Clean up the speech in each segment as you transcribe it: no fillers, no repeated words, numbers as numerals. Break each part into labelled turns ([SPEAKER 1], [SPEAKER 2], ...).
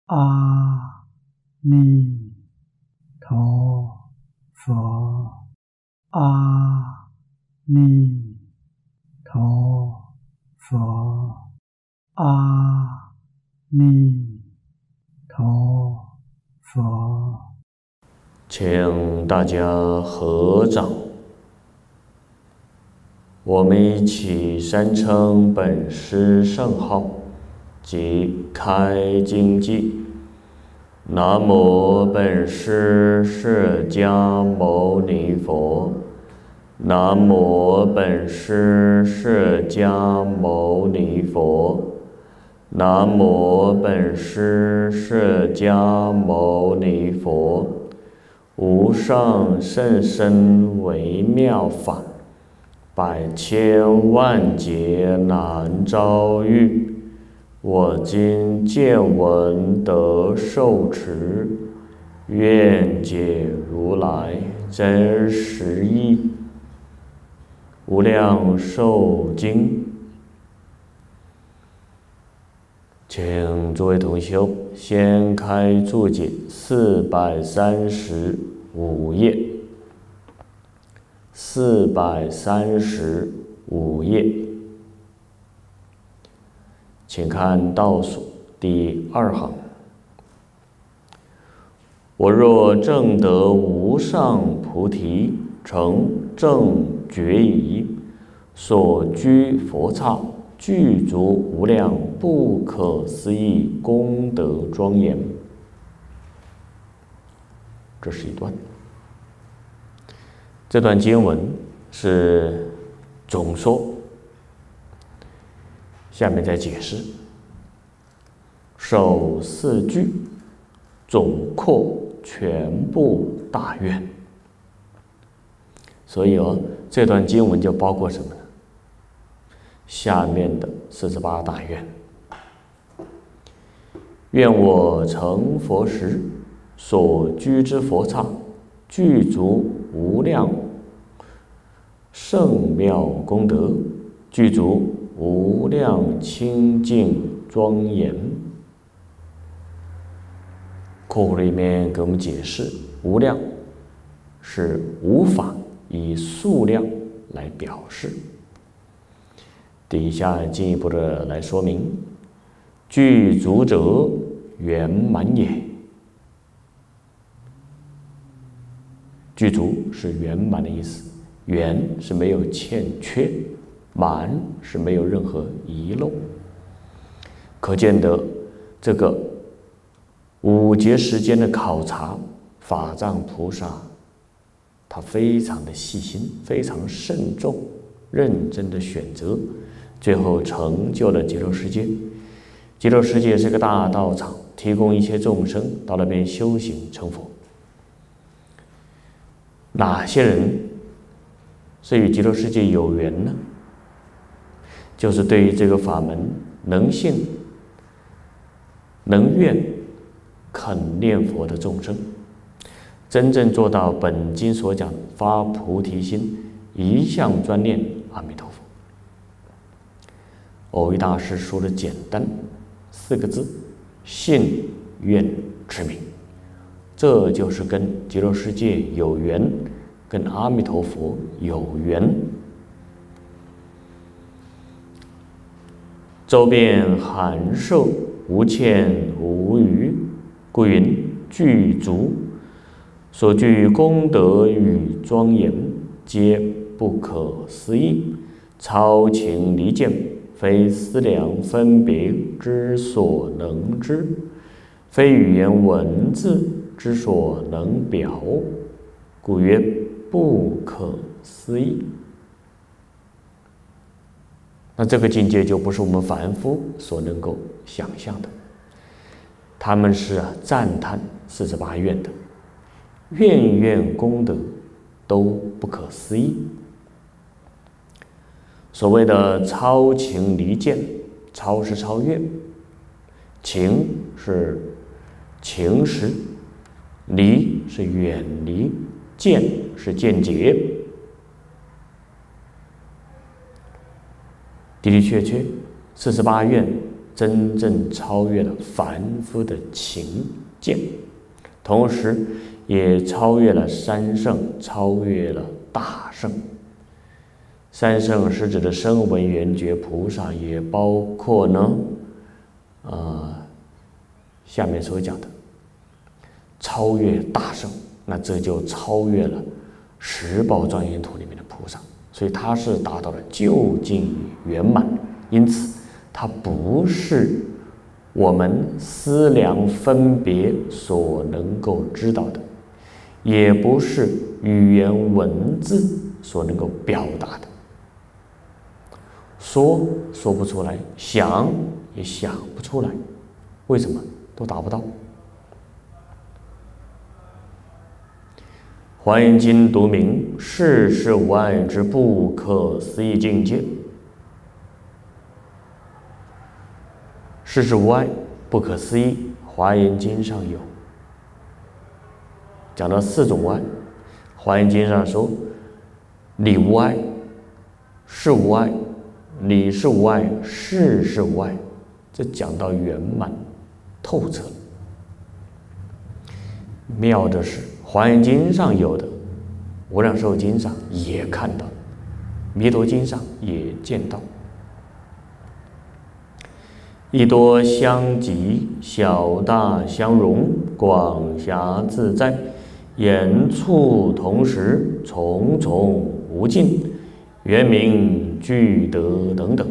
[SPEAKER 1] 阿弥陀佛，阿弥陀佛，阿弥陀佛。
[SPEAKER 2] 请大家合掌，我们一起三称本师圣号及开经偈。南无本师释迦牟尼佛，南无本师释迦牟尼佛，南无本师释迦牟尼佛。无上甚深微妙法，百千万劫难遭遇。我今见闻得受持，愿解如来真实义。无量寿经。请诸位同修先开注解435页，435页，请看倒数第2行。我若证得无上菩提，成正觉已，所居佛刹，具足无量不可思议功德庄严。这是一段。这段经文是总说，下面再解释。首4句总括全部大愿。所以这段经文就包括什么呢？下面的48大愿。愿我成佛时，所居之佛刹，具足无量圣妙功德，具足无量清净庄严。括弧里面给我们解释，无量是无法以数量来表示。底下进一步的来说明，具足者圆满也。具足是圆满的意思，圆是没有欠缺，满是没有任何遗漏。可见得这个5劫时间的考察，法藏菩萨他非常的细心，非常慎重，认真的选择，最后成就了极乐世界。极乐世界是个大道场，提供一切众生到那边修行成佛。哪些人是与极乐世界有缘呢？就是对于这个法门能信、能愿、肯念佛的众生，真正做到本经所讲发菩提心，一向专念阿弥陀佛。藕益大师说的简单4个字：信愿持名。这就是跟极乐世界有缘，跟阿弥陀佛有缘。周遍函授，无欠无余，故云具足。所具功德与庄严，皆不可思议，超情离见，非思量分别之所能知，非语言文字之所能表，故曰不可思议。那这个境界就不是我们凡夫所能够想象的。他们是赞叹48愿的，愿愿功德都不可思议。所谓的超情离见，超是超越，情是情识，离是远离，见是见解。的的确确，48愿真正超越了凡夫的情见，同时也超越了三圣，超越了大圣。三圣是指的声闻缘觉菩萨，也包括呢下面所讲的超越大圣，那这就超越了十宝庄严土里面的菩萨，所以他是达到了究竟圆满。因此它不是我们思量分别所能够知道的，也不是语言文字所能够表达的，说不出来，想也想不出来。为什么？都达不到。华严经读名世事无碍之不可思议境界。世事无碍，不可思议，华严经上有讲到4种无碍。华严经上说理无碍，事无碍，理是无碍，事是无碍，这讲到圆满透彻。妙的是华严经上有的，无量寿经上也看到，弥陀经上也见到。一多相即，小大相融，广狭自在，言处同时，重重无尽，圆明具德等等。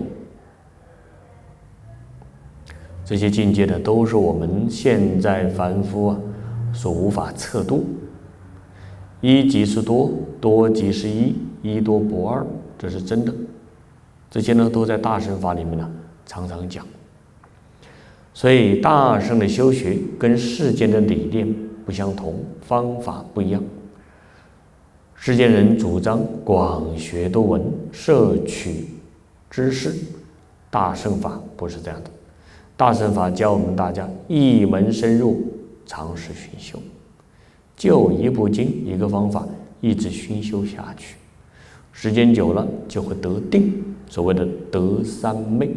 [SPEAKER 2] 这些境界呢，都是我们现在凡夫所无法测度。一即是多，多即是一，一多不二，这是真的。这些呢，都在大乘法里面呢常常讲。所以大乘的修学跟世间的理念不相同，方法不一样。世间人主张广学多闻，摄取知识，大乘法不是这样的。大乘法教我们大家一门深入，长时熏修，就一部经一个方法一直熏修下去，时间久了就会得定，所谓的得三昧。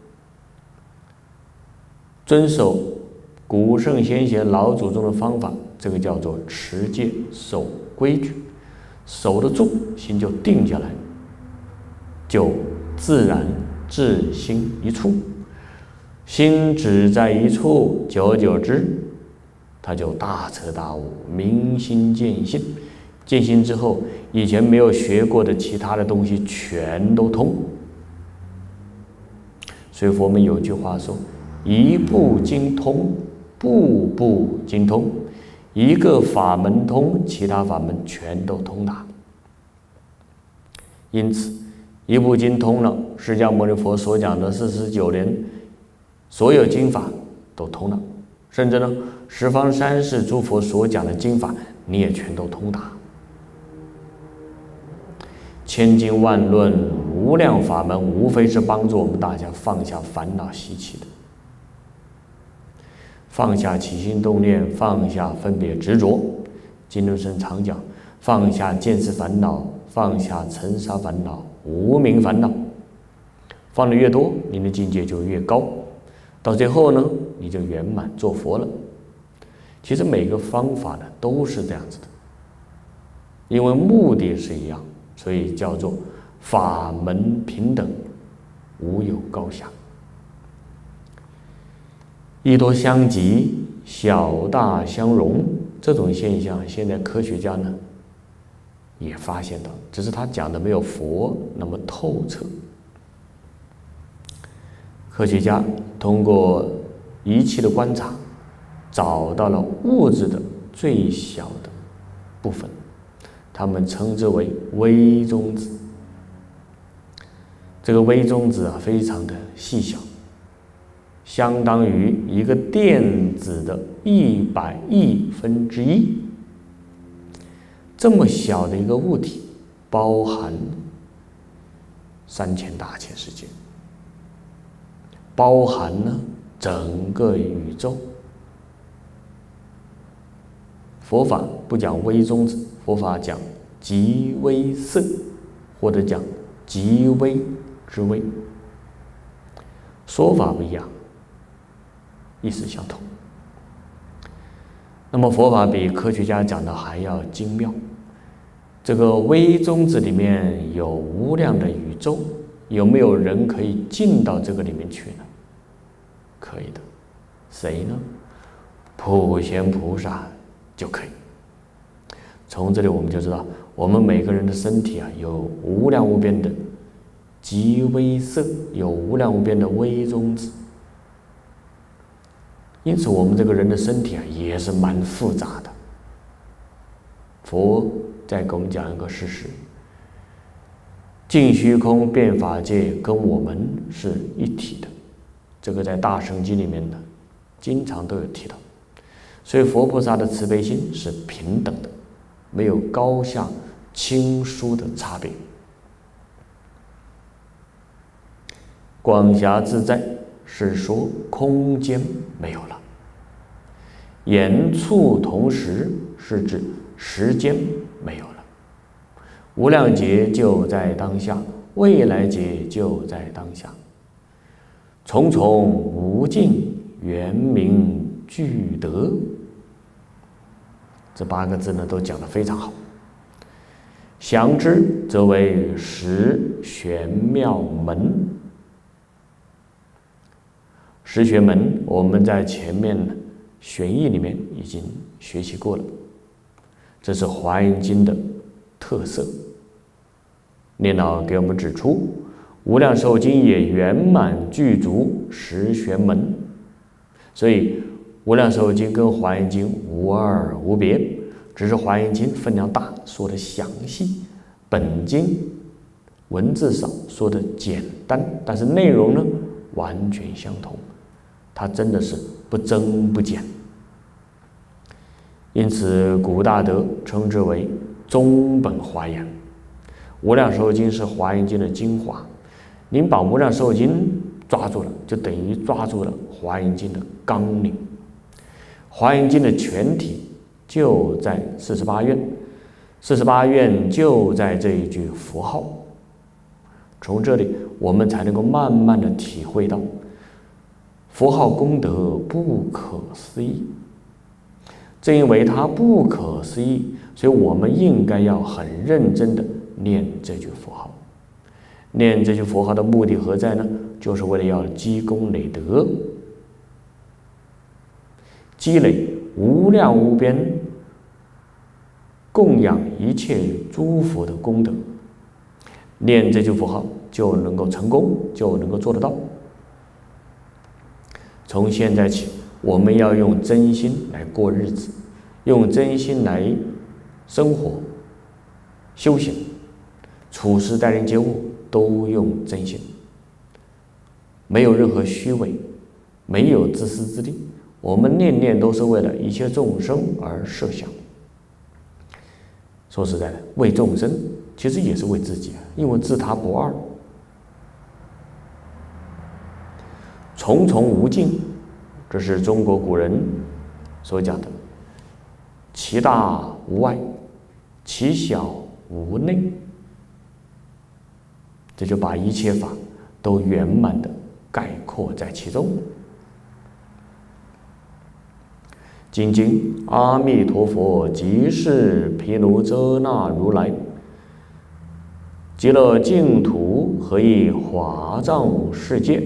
[SPEAKER 2] 遵守古圣先贤老祖宗的方法，这个叫做持戒，守规矩，守得住，心就定下来，就自然至心一处。心只在一处，久而久之，他就大彻大悟，明心见性。见性之后，以前没有学过的其他的东西全都通。所以佛门有句话说，一部经通，步步经通。一个法门通，其他法门全都通达。因此一部经通了，释迦牟尼佛所讲的49年所有经法都通了，甚至呢十方三世诸佛所讲的经法你也全都通达。千经万论无量法门，无非是帮助我们大家放下烦恼习气的，放下起心动念，放下分别执着。经论生常讲，放下见识烦恼，放下尘沙烦恼、无明烦恼，放的越多，你的境界就越高，到最后呢，你就圆满做佛了。其实每个方法呢都是这样子的，因为目的是一样，所以叫做法门平等，无有高下。一多相即，小大相融，这种现象现在科学家呢也发现到，只是他讲的没有佛那么透彻。科学家通过仪器的观察，找到了物质的最小的部分，他们称之为微中子。这个微中子非常的细小，相当于一个电子的100亿分之一。这么小的一个物体，包含3000大千世界，包含了整个宇宙。佛法不讲微中子，佛法讲极微色，或者讲极微之微。说法不一样， 意思相同。那么佛法比科学家讲的还要精妙。这个微中子里面有无量的宇宙，有没有人可以进到这个里面去呢？可以的。谁呢？普贤菩萨就可以。从这里我们就知道，我们每个人的身体有无量无边的极微色，有无量无边的微中子。因此我们这个人的身体也是蛮复杂的。佛再给我们讲一个事实，尽虚空遍法界跟我们是一体的，这个在大乘经里面呢经常都有提到。所以佛菩萨的慈悲心是平等的，没有高下轻疏的差别。广狭自在是说空间没有了，言处同时是指时间没有了，无量劫就在当下，未来劫就在当下，重重无尽，圆明具德。这8个字呢都讲得非常好。详之则为十玄妙门。十玄门我们在前面玄义里面已经学习过了，这是华严经的特色。念老给我们指出，无量寿经也圆满具足十玄门，所以无量寿经跟华严经无二无别，只是华严经分量大，说的详细，本经文字少，说的简单，但是内容呢完全相同，它真的是不增不减。因此古大德称之为中本华严。无量寿经是华严经的精华，您把无量寿经抓住了，就等于抓住了华严经的纲领。华严经的全体就在48愿，48愿就在这一句佛号。从这里我们才能够慢慢的体会到佛号功德不可思议。正因为它不可思议，所以我们应该要很认真的念这句佛号。念这句佛号的目的何在呢？就是为了要积功累德，积累无量无边供养一切诸佛的功德。念这句佛号就能够成功，就能够做得到。从现在起，我们要用真心来过日子，用真心来生活、修行、处事、待人接物，都用真心，没有任何虚伪，没有自私自利。我们念念都是为了一切众生而设想。说实在的，为众生其实也是为自己，因为自他不二。重重无尽，这是中国古人所讲的，其大无外，其小无内，这就把一切法都圆满的概括在其中。精经阿弥陀佛即是毗卢遮那如来，极乐净土何以华藏世界。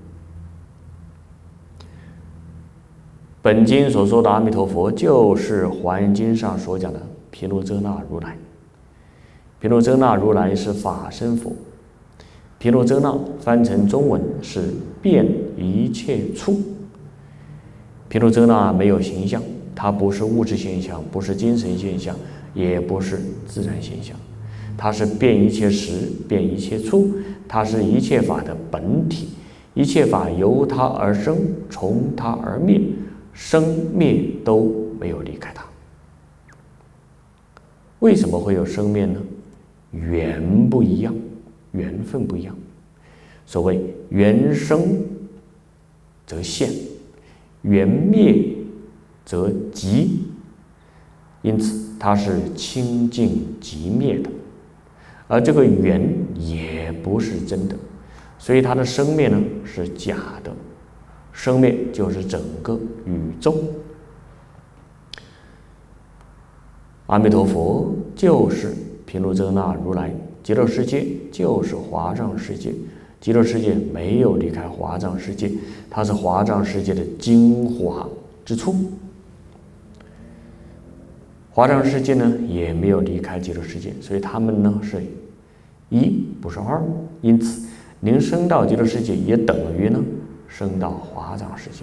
[SPEAKER 2] 本经所说的阿弥陀佛，就是华严经上所讲的毗卢遮那如来。毗卢遮那如来是法身佛，毗卢遮那翻成中文是遍一切处。毗卢遮那没有形象，它不是物质现象，不是精神现象，也不是自然现象，它是遍一切时，遍一切处，它是一切法的本体，一切法由它而生，从它而灭，生灭都没有离开它。为什么会有生灭呢？缘不一样，缘分不一样。所谓缘生则现，缘灭则极，因此它是清净即灭的，而这个缘也不是真的，所以它的生灭呢是假的， 生灭就是整个宇宙。阿弥陀佛就是毗卢遮那如来，极乐世界就是华藏世界，极乐世界没有离开华藏世界，它是华藏世界的精华之处。华藏世界呢也没有离开极乐世界，所以他们呢是一，不是二。因此您升到极乐世界也等于呢升到华藏世界。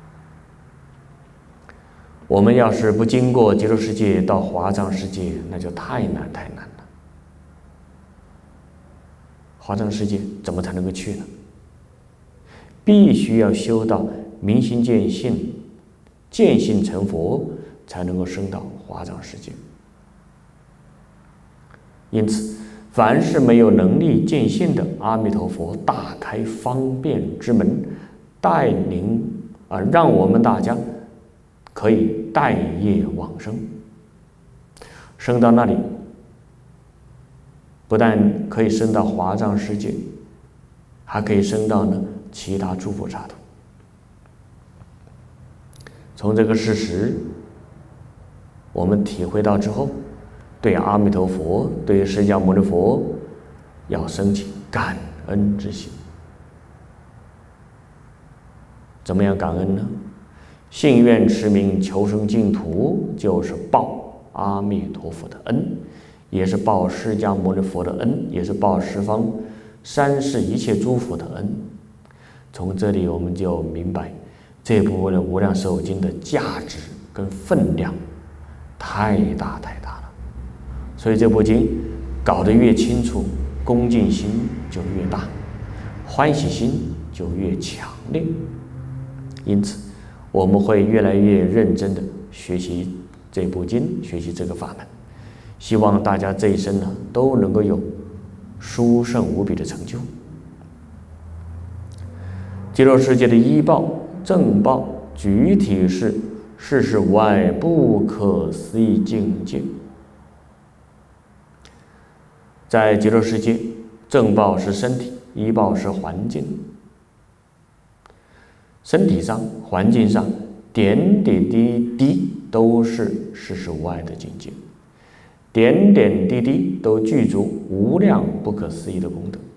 [SPEAKER 2] 我们要是不经过极乐世界到华藏世界，那就太难了。华藏世界怎么才能够去呢？必须要修到明心见性，见性成佛，才能够升到华藏世界。因此凡是没有能力见性的，阿弥陀佛大开方便之门，带领让我们大家可以带业往生，升到那里，不但可以升到华藏世界，还可以升到呢其他诸佛刹土。从这个事实我们体会到之后，对阿弥陀佛，对释迦牟尼佛要升起感恩之心。怎么样感恩呢？信愿持名求生净土，就是报阿弥陀佛的恩，也是报释迦牟尼佛的恩，也是报十方三世一切诸佛的恩。从这里我们就明白这部的无量寿经的价值跟分量太大了。所以这部经搞得越清楚，恭敬心就越大，欢喜心就越强烈。因此我们会越来越认真的学习这部经，学习这个法门。希望大家这一生呢都能够有殊胜无比的成就。极乐世界的依报正报具体是世事无碍不可思议境界。在极乐世界，正报是身体，依报是环境。身体上、环境上，点点滴滴都是世事无碍的境界，点点滴滴都具足无量不可思议的功德。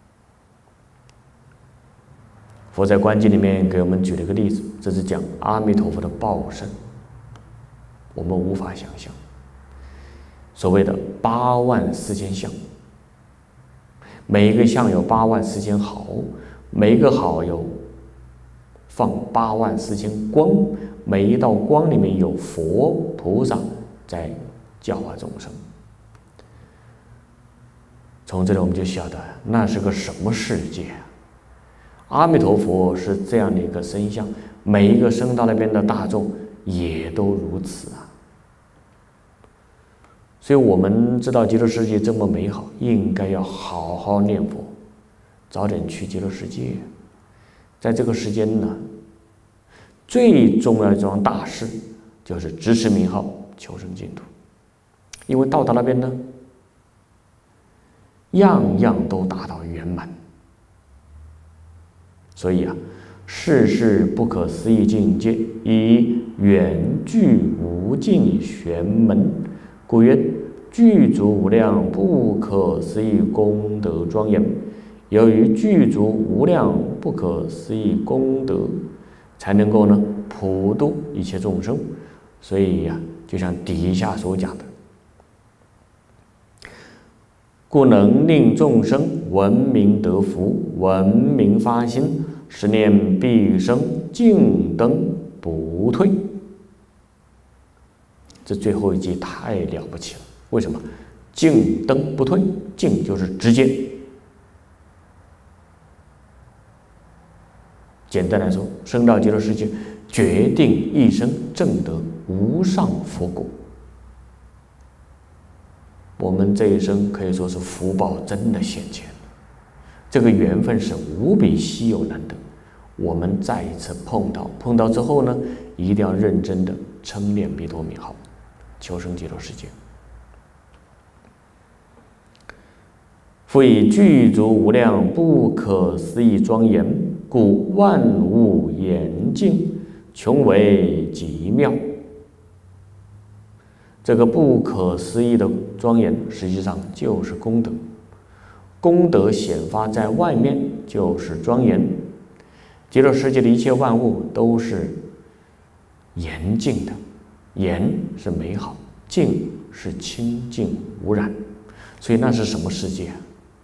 [SPEAKER 2] 佛在观经里面给我们举了一个例子，这是讲阿弥陀佛的报身，我们无法想象。所谓的84000相，每一个相有84000毫，每一个毫有放84000光，每一道光里面有佛菩萨在教化众生。从这里我们就晓得那是个什么世界啊！阿弥陀佛是这样的一个身相，每一个升到那边的大众也都如此啊。所以我们知道极乐世界这么美好，应该要好好念佛，早点去极乐世界。在这个时间呢，最重要的一桩大事就是执持名号，求生净土。因为到达那边呢，样样都达到圆满。所以啊，世事不可思议境界，以远具无尽玄门，故曰具足无量不可思议功德庄严。由于具足无量不可思议功德，才能够呢普度一切众生。所以呀，就像底下所讲的，故能令众生闻名得福，闻名发心，十念必生，净灯不退。这最后一句太了不起了，为什么？净灯不退，净就是直接。简单来说，升到极乐世界，决定一生证得无上佛果。我们这一生可以说是福报真的现前，这个缘分是无比稀有难得。我们再一次碰到之后呢，一定要认真的称念弥陀名号，求生极乐世界。 复以具足无量不可思议庄严，故万物严净，穷为极妙。这个不可思议的庄严，实际上就是功德。功德显发在外面，就是庄严。极乐世界的一切万物都是严净的，严是美好，净是清净无染。所以那是什么世界啊？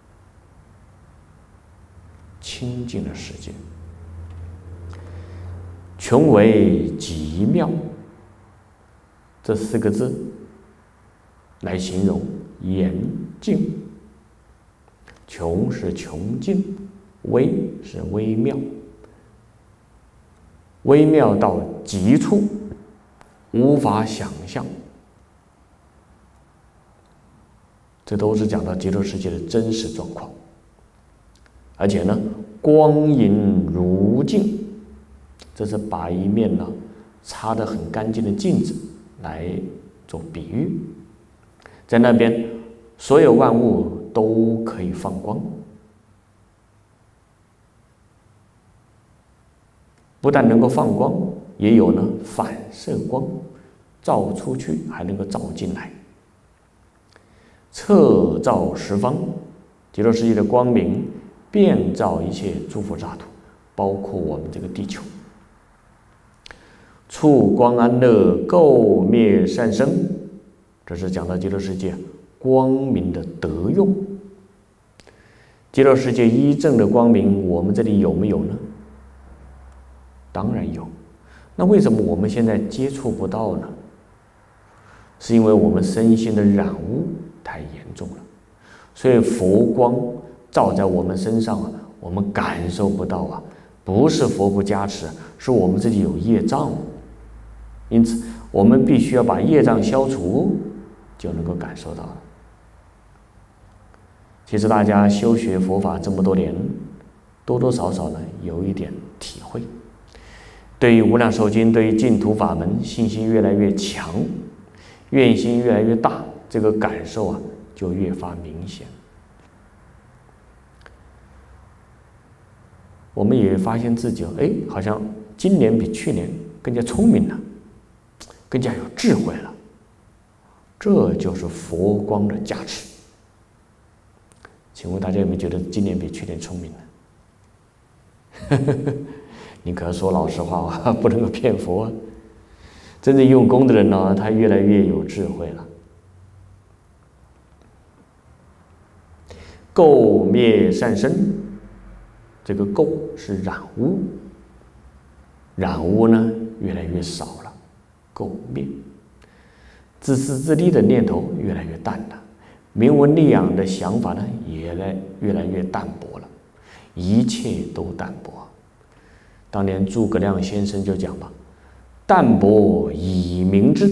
[SPEAKER 2] 清净的世界。穷为极妙，这4个字来形容严净。穷是穷尽，微是微妙，微妙到极处，无法想象。这都是讲到极乐世界的真实状况。而且呢，光影如镜，这是把一面呢擦得很干净的镜子来做比喻。在那边，所有万物都可以放光，不但能够放光，也有呢反射光，照出去还能够照进来，彻照十方。极乐世界的光明遍照一切诸佛刹土，包括我们这个地球。处光安乐，垢灭善生，这是讲到极乐世界光明的德用。极乐世界一正的光明，我们这里有没有呢？当然有。那为什么我们现在接触不到呢？是因为我们身心的染污太严重了，所以佛光照在我们身上啊，我们感受不到啊。不是佛不加持，是我们自己有业障。因此，我们必须要把业障消除，就能够感受到了。其实大家修学佛法这么多年，多多少少呢有一点体会，对于无量寿经，对于净土法门，信心越来越强，愿心越来越大，这个感受啊就越发明显。我们也发现自己，好像今年比去年更加聪明了，更加有智慧了。这就是佛光的加持。请问大家有没有觉得今年比去年聪明呢？你可要说老实话啊，不能够骗佛啊。真正用功的人呢，他越来越有智慧了。垢灭善生，这个垢是染污，染污呢越来越少了，垢灭。自私自利的念头越来越淡了，名闻利养的想法呢也越来越淡薄了，一切都淡薄。当年诸葛亮先生就讲吧，淡泊以明志。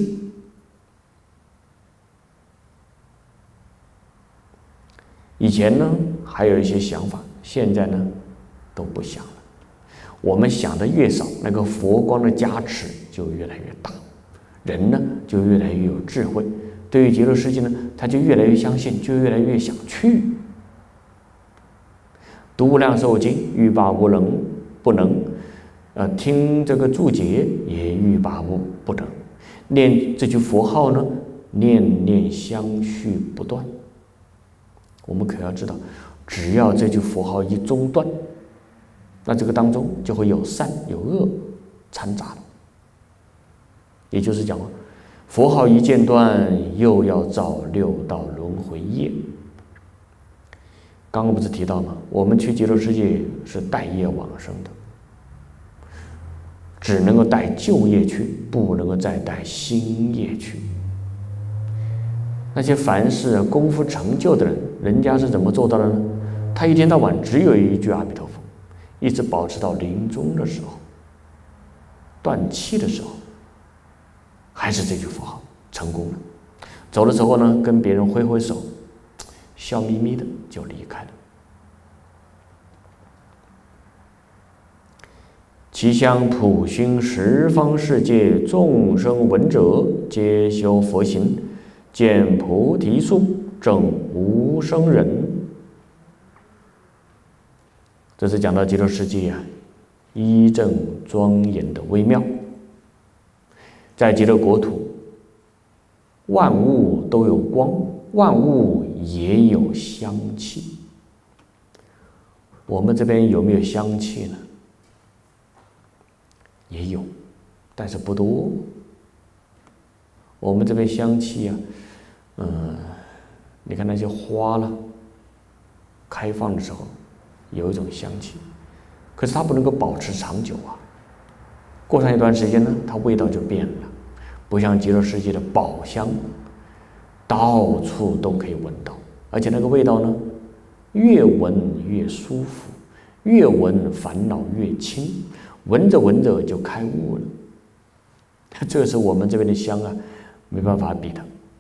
[SPEAKER 2] 以前呢还有一些想法，现在呢都不想了。我们想的越少，那个佛光的加持就越来越大，人呢就越来越有智慧，对于极乐世界呢他就越来越相信，就越来越想去。读无量寿经欲罢不能，听这个注解也欲罢不能，念这句佛号呢念念相续不断。我们可要知道，只要这句佛号一中断，那这个当中就会有善有恶掺杂了。也就是讲，佛号一间断，又要造六道轮回业。刚刚不是提到吗？我们去极乐世界是带业往生的，只能够带旧业去，不能够再带新业去。那些凡是功夫成就的人，人家是怎么做到的呢？他一天到晚只有一句阿弥陀佛，一直保持到临终的时候，断气的时候，还是这句佛号，成功了。走的时候呢，跟别人挥挥手，笑眯眯的就离开了。其香普熏十方世界众生闻者，皆修佛行，见菩提树，证无生忍。 这是讲到极乐世界一正庄严的微妙。在极乐国土，万物都有光，万物也有香气。我们这边有没有香气呢？也有，但是不多。我们这边香气你看那些花了，开放的时候有一种香气，可是它不能够保持长久啊。过上一段时间呢，它味道就变了，不像极乐世界的宝香，到处都可以闻到，而且那个味道呢，越闻越舒服，越闻烦恼越轻，闻着闻着就开悟了。这是我们这边的香没办法比的。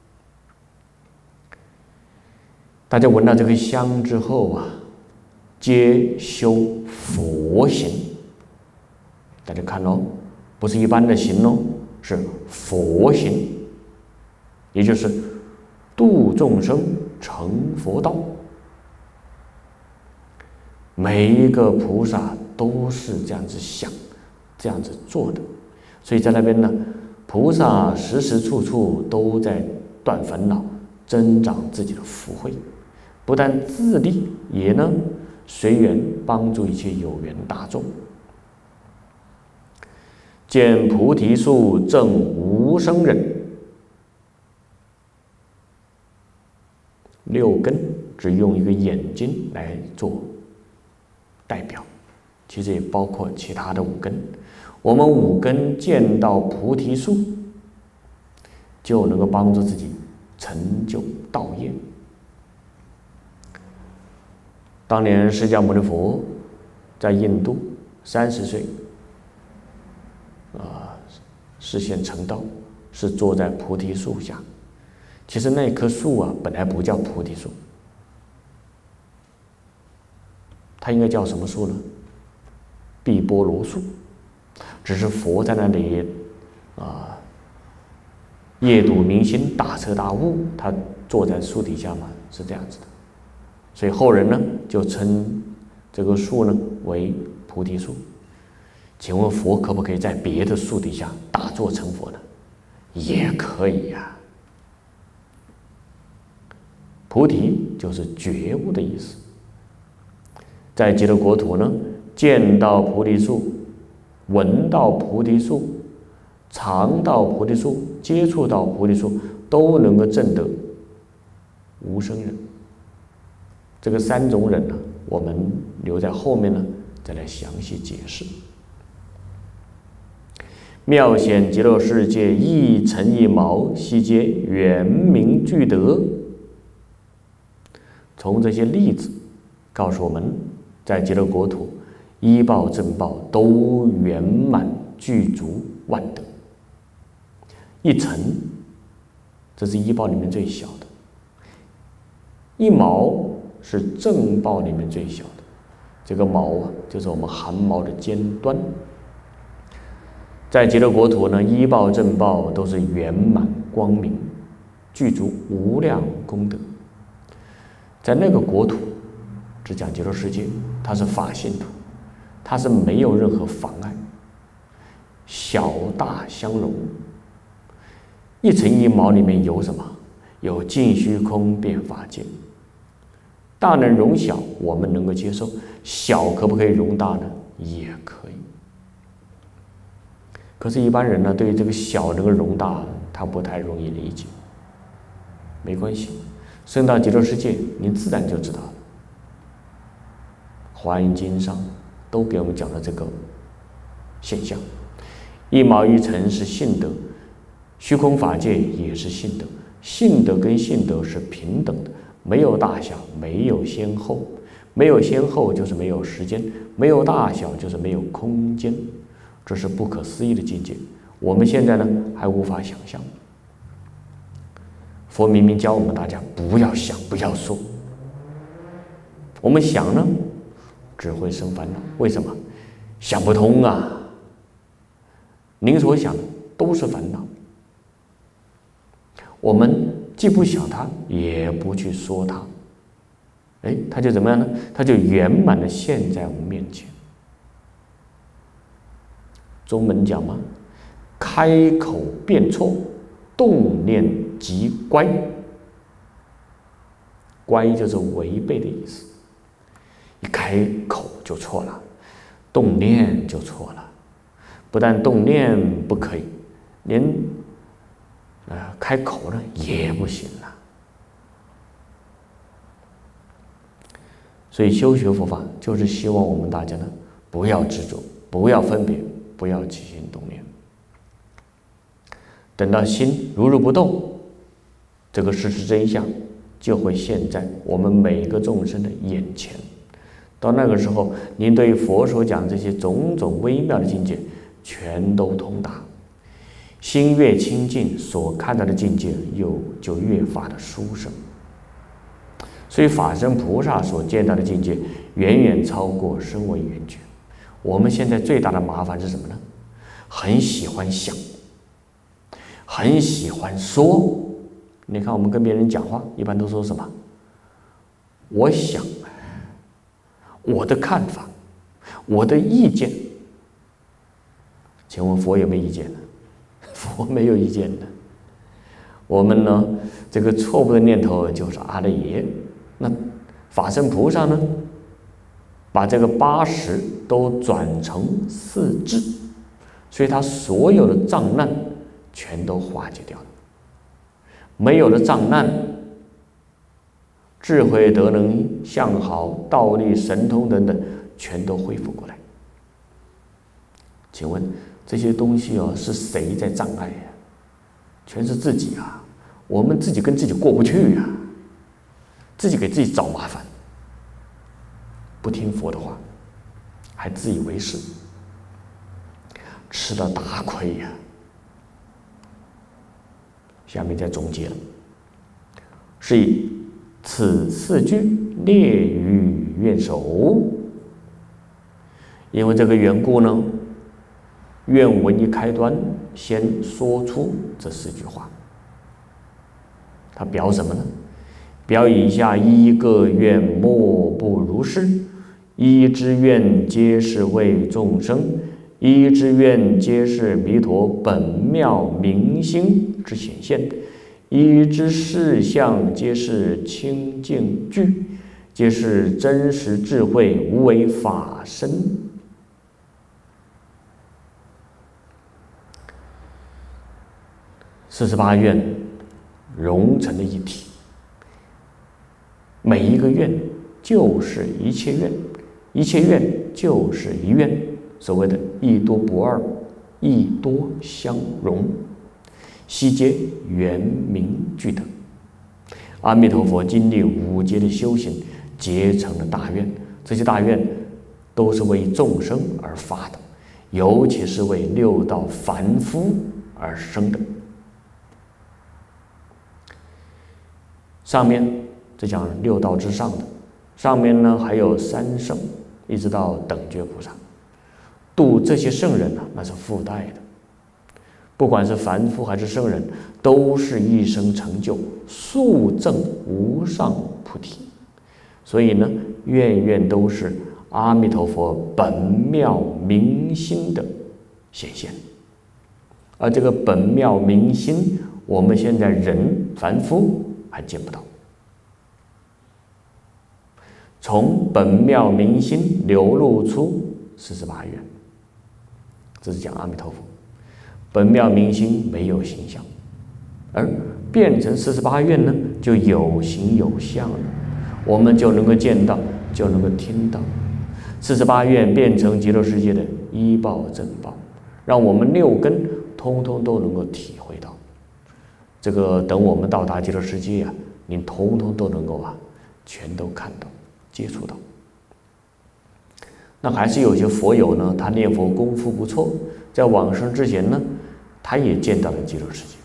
[SPEAKER 2] 大家闻到这个香之后皆修佛行。大家看不是一般的行是佛行，也就是度众生成佛道。每一个菩萨都是这样子想，这样子做的。所以在那边呢，菩萨时时处处都在断烦恼，增长自己的福慧，不但自利，也呢随缘帮助一切有缘大众。见菩提树证无生忍，六根只用一个眼睛来做代表，其实也包括其他的五根。我们五根见到菩提树，就能够帮助自己成就道业。当年释迦牟尼佛在印度30岁实现成道，是坐在菩提树下。其实那棵树本来不叫菩提树，它应该叫什么树呢？碧波罗树。只是佛在那里夜睹明星，大彻大悟，他坐在树底下嘛，是这样子的。所以后人呢就称这个树呢为菩提树。请问佛可不可以在别的树底下打坐成佛呢？也可以呀。菩提就是觉悟的意思。在极乐国土呢，见到菩提树，闻到菩提树，尝到菩提树，接触到菩提树，都能够证得无生忍。这个3种忍呢，我们留在后面呢再来详细解释。妙显极乐世界，一尘一毛，悉皆圆明具德。从这些例子告诉我们，在极乐国土，依报正报都圆满具足万德。一尘，这是依报里面最小的；一毛是正报里面最小的。这个毛就是我们汗毛的尖端。在极乐国土呢，依报正报都是圆满光明，具足无量功德。在那个国土，只讲极乐世界，它是法性土，它是没有任何妨碍，小大相融。一尘一毛里面有什么？有尽虚空遍法界。大能容小，我们能够接受；小可不可以容大呢？也可以。可是，一般人呢，对于这个小能够容大，他不太容易理解。没关系，升到极乐世界，您自然就知道了。华严经上都给我们讲了这个现象：一毛一尘是性德，虚空法界也是性德。性德跟性德是平等的，没有大小，没有先后，没有先后就是没有时间，没有大小就是没有空间。这是不可思议的境界，我们现在呢还无法想象。佛明明教我们大家不要想，不要说。我们想呢，只会生烦恼。为什么？想不通啊！您所想的都是烦恼。我们既不想它，也不去说它， 哎，它就怎么样呢？它就圆满的现在我们面前。中文讲嘛，开口便错，动念即乖。乖就是违背的意思，一开口就错了，动念就错了。不但动念不可以，连开口呢也不行了。所以修学佛法就是希望我们大家呢不要执着，不要分别，不要起心动念。等到心如如不动，这个事实真相就会现在我们每个众生的眼前。到那个时候，您对佛所讲这些种种微妙的境界全都通达，心越清净，所看到的境界就越发的殊胜。所以法身菩萨所见到的境界远远超过声闻缘觉。我们现在最大的麻烦是什么呢？很喜欢想，很喜欢说。你看我们跟别人讲话一般都说什么？我想，我的看法，我的意见。请问佛有没有意见呢？佛没有意见的。我们呢，这个错误的念头就是阿赖耶。那法身菩萨呢，把这个80都转成4智，所以他所有的障难全都化解掉了。没有了障难，智慧、德能、相好、道力、神通等等，全都恢复过来。请问这些东西是谁在障碍呀？全是自己啊！我们自己跟自己过不去呀，自己给自己找麻烦，不听佛的话，还自以为是，吃了大亏呀。下面再总结了，是以此4句列于愿首。因为这个缘故呢，愿文一开端先说出这4句话。它表什么呢？表以下一个愿莫不如是，一之愿皆是为众生，一之愿皆是弥陀本妙明心之显现，一之事相皆是清净具，皆是真实智慧无为法身。48愿融成了一体，每一个愿就是一切愿，一切愿就是一愿。所谓的一多不二，一多相融，悉皆圆明具德。阿弥陀佛经历5劫的修行，结成了大愿。这些大愿都是为众生而发的，尤其是为6道凡夫而生的。上面这讲6道之上的，上面呢还有3圣，一直到等觉菩萨。度这些圣人那是附带的。不管是凡夫还是圣人，都是一生成就速证无上菩提。所以呢，愿愿都是阿弥陀佛本妙明心的显现。而这个本妙明心，我们现在人凡夫还见不到。从本妙明心流露出48愿，这是讲阿弥陀佛。本妙明心没有形象，而变成48愿呢，就有形有相了，我们就能够见到，就能够听到。48愿变成极乐世界的依报正报，让我们6根通通都能够体会到。这个等我们到达极乐世界啊，您通通都能够全都看到、接触到。那还是有些佛友呢，他念佛功夫不错，在往生之前呢，他也见到了极乐世界。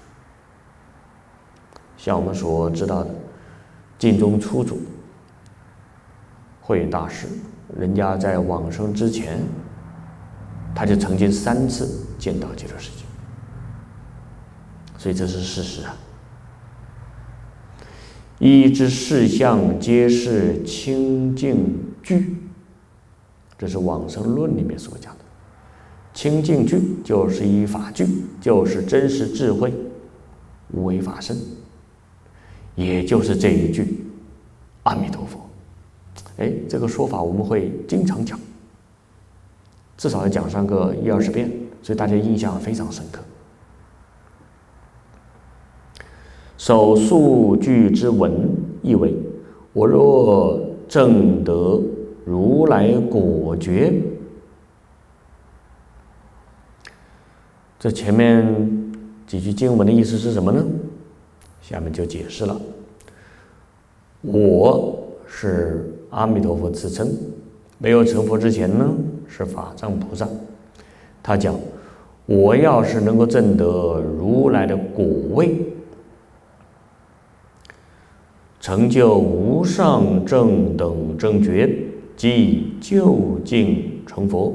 [SPEAKER 2] 像我们所知道的净宗初祖慧远大师，人家在往生之前，他就曾经3次见到极乐世界，所以这是事实啊。 一之事相皆是清净具，这是往生论里面所讲的。清净具就是一法具，就是真实智慧，无为法身，也就是这一句阿弥陀佛。这个说法我们会经常讲，至少要讲上个1-20遍，所以大家印象非常深刻。首数句之文意为：我若证得如来果觉。这前面几句经文的意思是什么呢？下面就解释了。我是阿弥陀佛自称，没有成佛之前呢，是法藏菩萨。他讲，我要是能够证得如来的果位，成就无上正等正觉，即究竟成佛。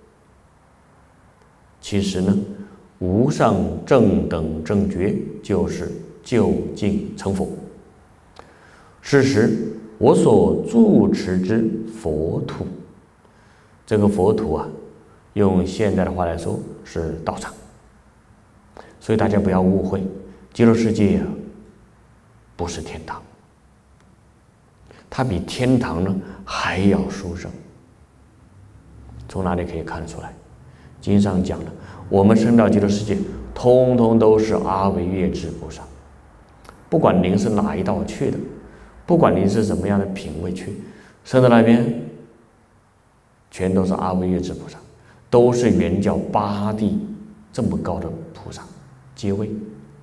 [SPEAKER 2] 其实呢，无上正等正觉就是究竟成佛。事实，我所住持之佛土，这个佛土啊，用现在的话来说是道场。所以大家不要误会，极乐世界啊，不是天堂，它比天堂呢还要殊胜。从哪里可以看得出来？经上讲了，我们升到极乐世界，通通都是阿惟越致菩萨。不管您是哪一道去的，不管您是什么样的品位去，升到那边，全都是阿惟越致菩萨，都是原教八地这么高的菩萨阶位。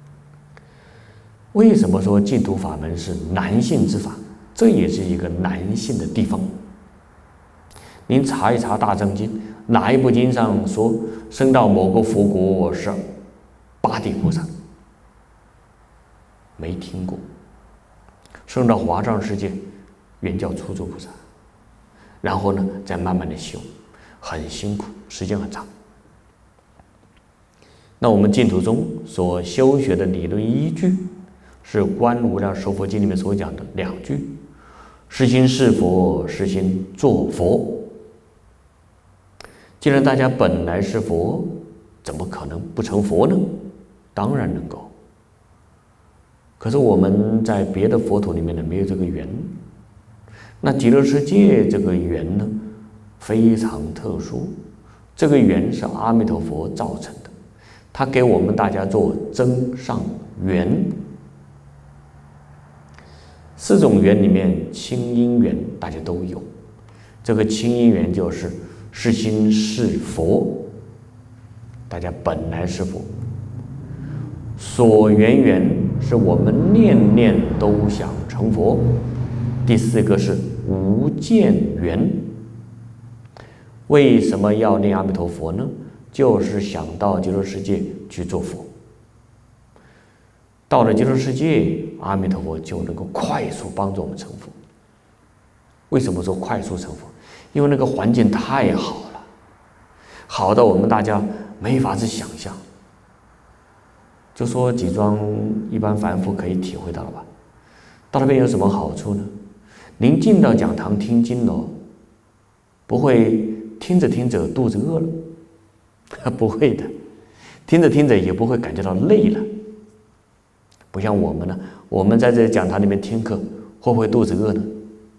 [SPEAKER 2] 为什么说净土法门是男性之法？这也是一个男性的地方。您查一查大正经，哪一部经上说升到某个佛国是八地菩萨？没听过。升到华藏世界，原教初住菩萨，然后呢再慢慢的修，很辛苦，时间很长。那我们净土中所修学的理论依据是《观无量寿佛经》里面所讲的2句：是心是佛，是心作佛。既然大家本来是佛，怎么可能不成佛呢？当然能够。可是我们在别的佛土里面呢，没有这个缘。那极乐世界这个缘呢，非常特殊。这个缘是阿弥陀佛造成的，他给我们大家做增上缘。4种缘里面，清音缘大家都有。这个清音缘就是是心是佛，大家本来是佛。所缘缘是我们念念都想成佛。第4个是无间缘。为什么要念阿弥陀佛呢？就是想到极乐世界去做佛。到了极乐世界，阿弥陀佛就能够快速帮助我们成佛。为什么说快速成佛？因为那个环境太好了，好到我们大家没法子想象。就说几桩一般凡夫可以体会到了吧？到那边有什么好处呢？您进到讲堂听经了，不会听着听着肚子饿了，不会的，听着听着也不会感觉到累了。不像我们呢，我们在这讲堂里面听课，会不会肚子饿呢？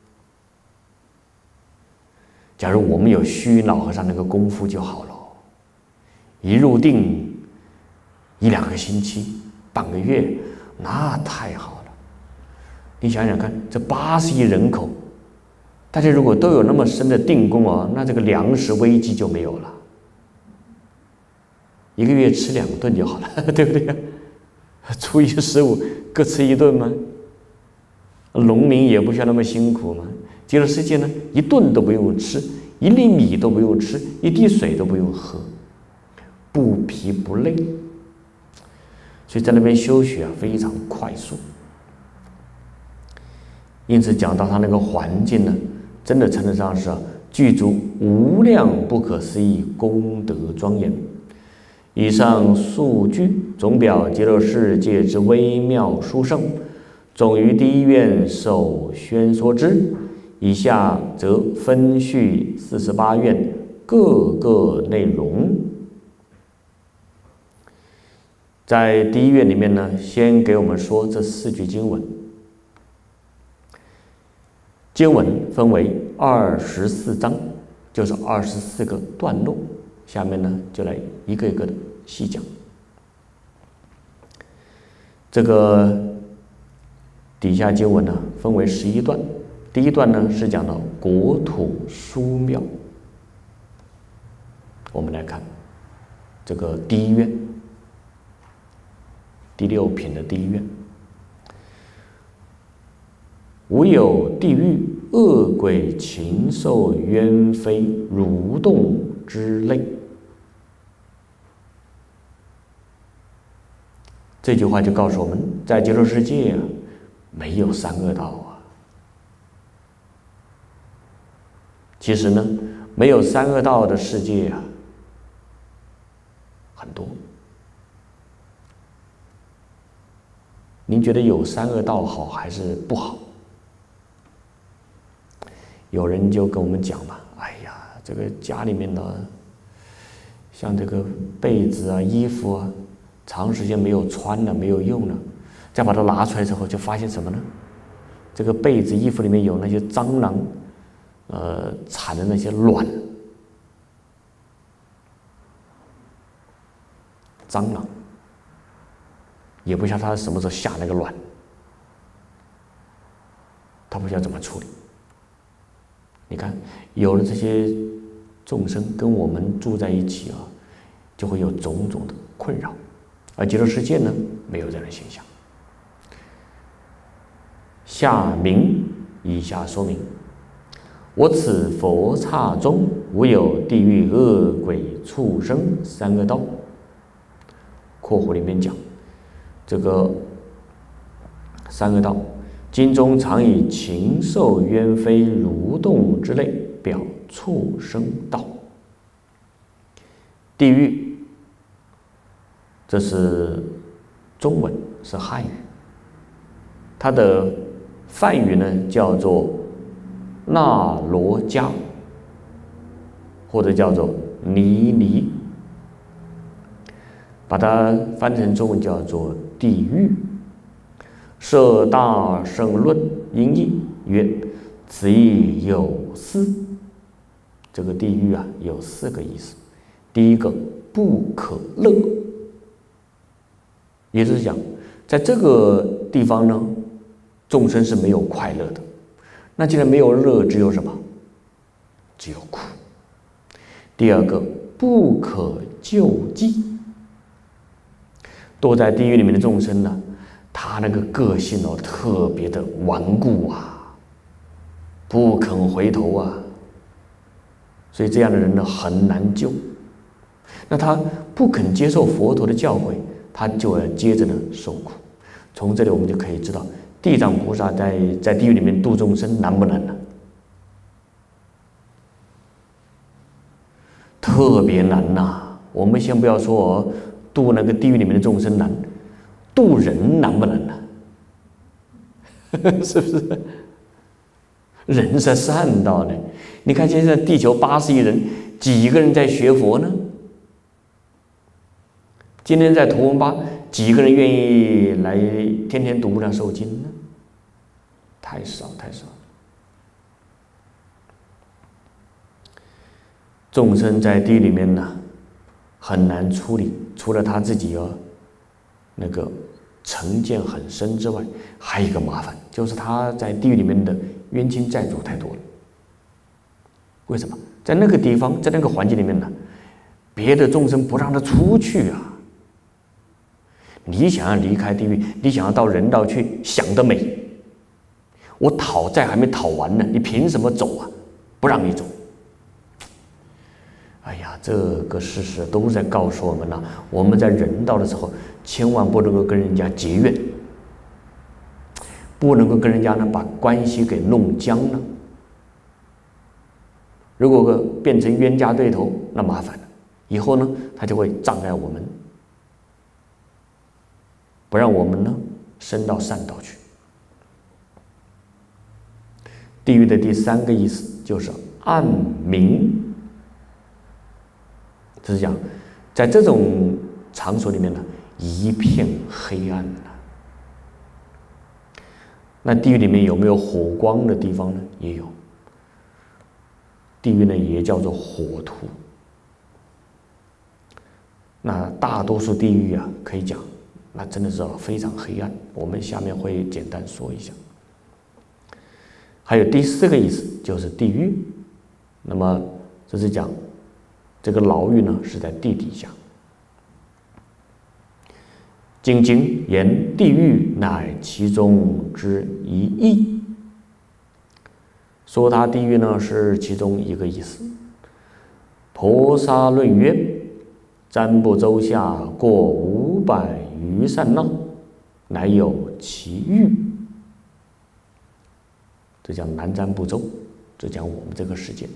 [SPEAKER 2] 假如我们有虚云老和尚那个功夫就好了，一入定1-2个星期、半个月，那太好了。你想想看，这80亿人口，大家如果都有那么深的定功哦，那这个粮食危机就没有了。1个月吃2顿就好了，对不对？初一15各吃1顿吗？农民也不需要那么辛苦吗？极乐世界呢，1顿都不用吃，1粒米都不用吃，1滴水都不用喝，不疲不累。所以在那边修学啊，非常快速。因此讲到他那个环境呢，真的称得上是具足无量不可思议功德庄严。以上数句总表极乐世界之微妙殊胜， 总于第一愿受宣说之。以下则分序48愿各个内容。在第一愿里面呢，先给我们说这4句经文。经文分为24章，就是24个段落。下面呢，就来一个一个的细讲。这个底下经文呢，分为11段。第一段呢是讲到国土殊妙。我们来看这个第一愿，第6品的第一愿：无有地狱、恶鬼、禽兽、鸢飞、蠕动之类。这句话就告诉我们，在极乐世界啊，没有三恶道啊。其实呢，没有三恶道的世界啊，很多。您觉得有三恶道好还是不好？有人就跟我们讲嘛，哎呀，这个家里面呢，像这个被子啊、衣服啊，长时间没有穿了、没有用了，再把它拿出来之后，就发现什么呢？这个被子、衣服里面有那些蟑螂。产的那些卵，蟑螂也不晓得他什么时候下那个卵，他不晓得怎么处理。你看，有了这些众生跟我们住在一起啊，就会有种种的困扰，而极乐世界呢，没有这样的现象。下明以下说明。我此佛刹中无有地狱、恶鬼、畜生三恶道。括弧里面讲，这个三恶道，经中常以禽兽、鸢飞、蠕动之类表畜生道。地狱，这是中文，是汉语，它的梵语呢叫做那罗迦，或者叫做尼尼，把它翻成中文叫做地狱。摄大圣论音译曰：此亦有4。这个地狱啊有4个意思。第一个，不可乐，也就是讲，在这个地方呢，众生是没有快乐的。那既然没有乐，只有什么？只有苦。第二个，不可救济。堕在地狱里面的众生呢，他那个个性哦，特别的顽固啊，不肯回头啊，所以这样的人呢很难救。那他不肯接受佛陀的教诲，他就要接着呢受苦。从这里我们就可以知道，地藏菩萨在地狱里面度众生难不难呢？特别难呐！我们先不要说度那个地狱里面的众生难，度人难不难呢？是不是？人是善道的，你看现在地球80亿人，几个人在学佛呢？今天在图文巴，几个人愿意来天天读那受经呢？太少太少。众生在地里面呢，很难处理，除了他自己那个成见很深之外，还有一个麻烦，就是他在地狱里面的冤亲债主太多了。为什么？在那个地方，在那个环境里面呢，别的众生不让他出去啊。你想要离开地狱，你想要到人道去，想得美。我讨债还没讨完呢，你凭什么走啊？不让你走。哎呀，这个事实都在告诉我们了，我们在人道的时候，千万不能够跟人家结怨，不能够跟人家呢把关系给弄僵了。如果变成冤家对头，那麻烦了，以后呢，他就会障碍我们，不让我们呢升到善道去。 地狱的第3个意思就是暗明，就是讲在这种场所里面呢，一片黑暗了。那地狱里面有没有火光的地方呢？也有。地狱呢也叫做火土。那大多数地狱啊，可以讲，那真的是非常黑暗。我们下面会简单说一下。还有第4个意思就是地狱，那么这是讲这个牢狱呢是在地底下。经经言地狱乃其中之一义，说它地狱呢是其中一个意思。婆沙论曰：占卜周下过500余善那，乃有其狱。这讲南瞻部洲，这讲我们这个世界，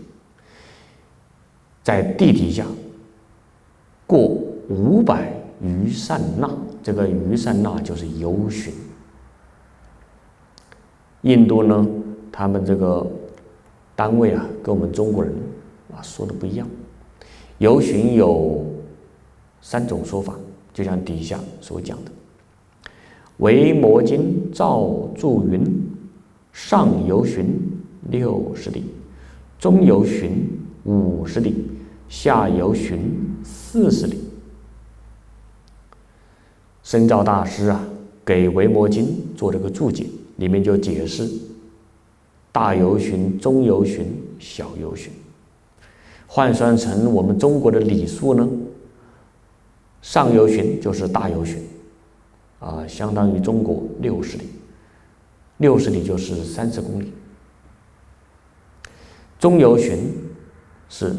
[SPEAKER 2] 在地底下过500余善那，这个余善那就是游巡。印度呢，他们这个单位啊，跟我们中国人啊说的不一样。游巡有3种说法，就像底下所讲的：维摩经照注云，上游巡60里，中游巡50里，下游巡40里。深照大师啊，给维摩经做了个注解，里面就解释大游巡、中游巡、小游巡。换算成我们中国的礼数呢，上游巡就是大游巡，相当于中国60里，60里就是30公里。中游巡是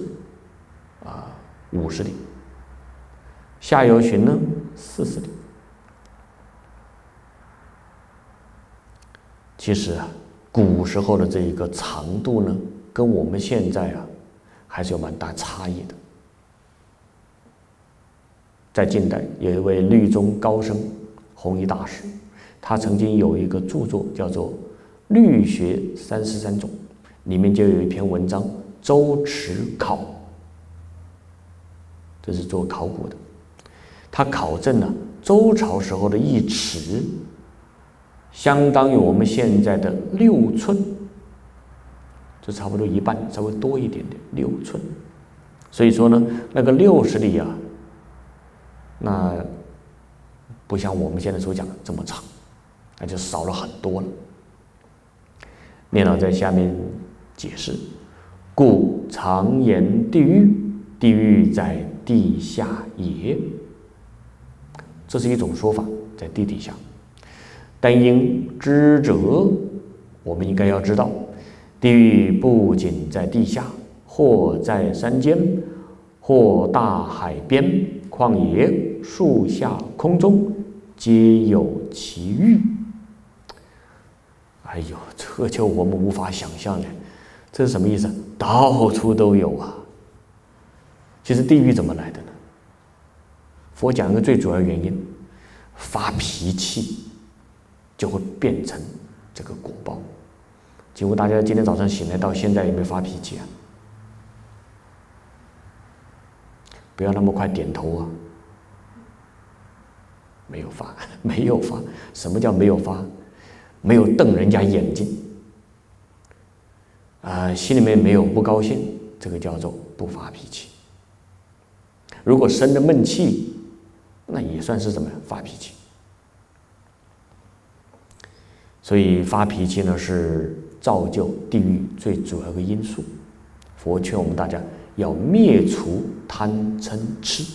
[SPEAKER 2] 50里，下游巡呢40里。其实啊，古时候的这一个长度呢，跟我们现在啊还是有蛮大差异的。在近代，有一位律宗高僧弘一大师，他曾经有一个著作叫做《律学33种》，里面就有一篇文章《周尺考》，这是做考古的。他考证了周朝时候的1尺相当于我们现在的6寸，就差不多一半，稍微多一点点，6寸。所以说呢，那个60里啊，那不像我们现在所讲的这么长，那就少了很多了。念老在下面解释：故常言地狱，地狱在地下也。这是一种说法，在地底下。但因知者，我们应该要知道，地狱不仅在地下，或在山间，或大海边、旷野、树下、空中，皆有其狱。哎呦，这就我们无法想象了，这是什么意思？到处都有啊。其实地狱怎么来的呢？佛讲一个最主要原因，发脾气就会变成这个果报。请问大家今天早上醒来到现在有没有发脾气啊？不要那么快点头啊！没有发，没有发。什么叫没有发？没有瞪人家眼睛，心里面没有不高兴，这个叫做不发脾气。如果生了闷气，那也算是什么呀？发脾气。所以发脾气呢，是造就地狱最主要的因素。佛劝我们大家要灭除贪嗔痴。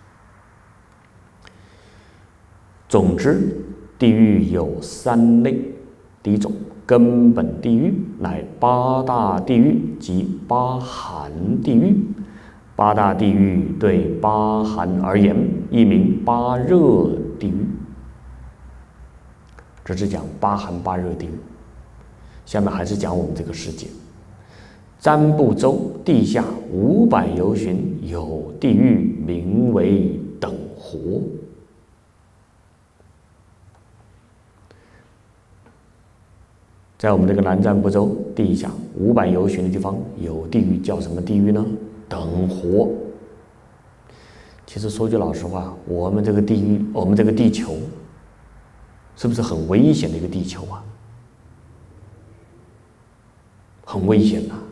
[SPEAKER 2] 总之，地狱有3类。第一种，根本地狱，乃8大地狱及8寒地狱。8大地狱对8寒而言，亦名8热地狱。这是讲8寒8热地狱。下面还是讲我们这个世界。占卜洲地下500由旬，有地狱，名为等活。 在我们这个南瞻部洲地下500由旬的地方有地狱，叫什么地狱呢？等活。其实说句老实话，我们这个地狱，我们这个地球，是不是很危险的一个地球啊？很危险呐！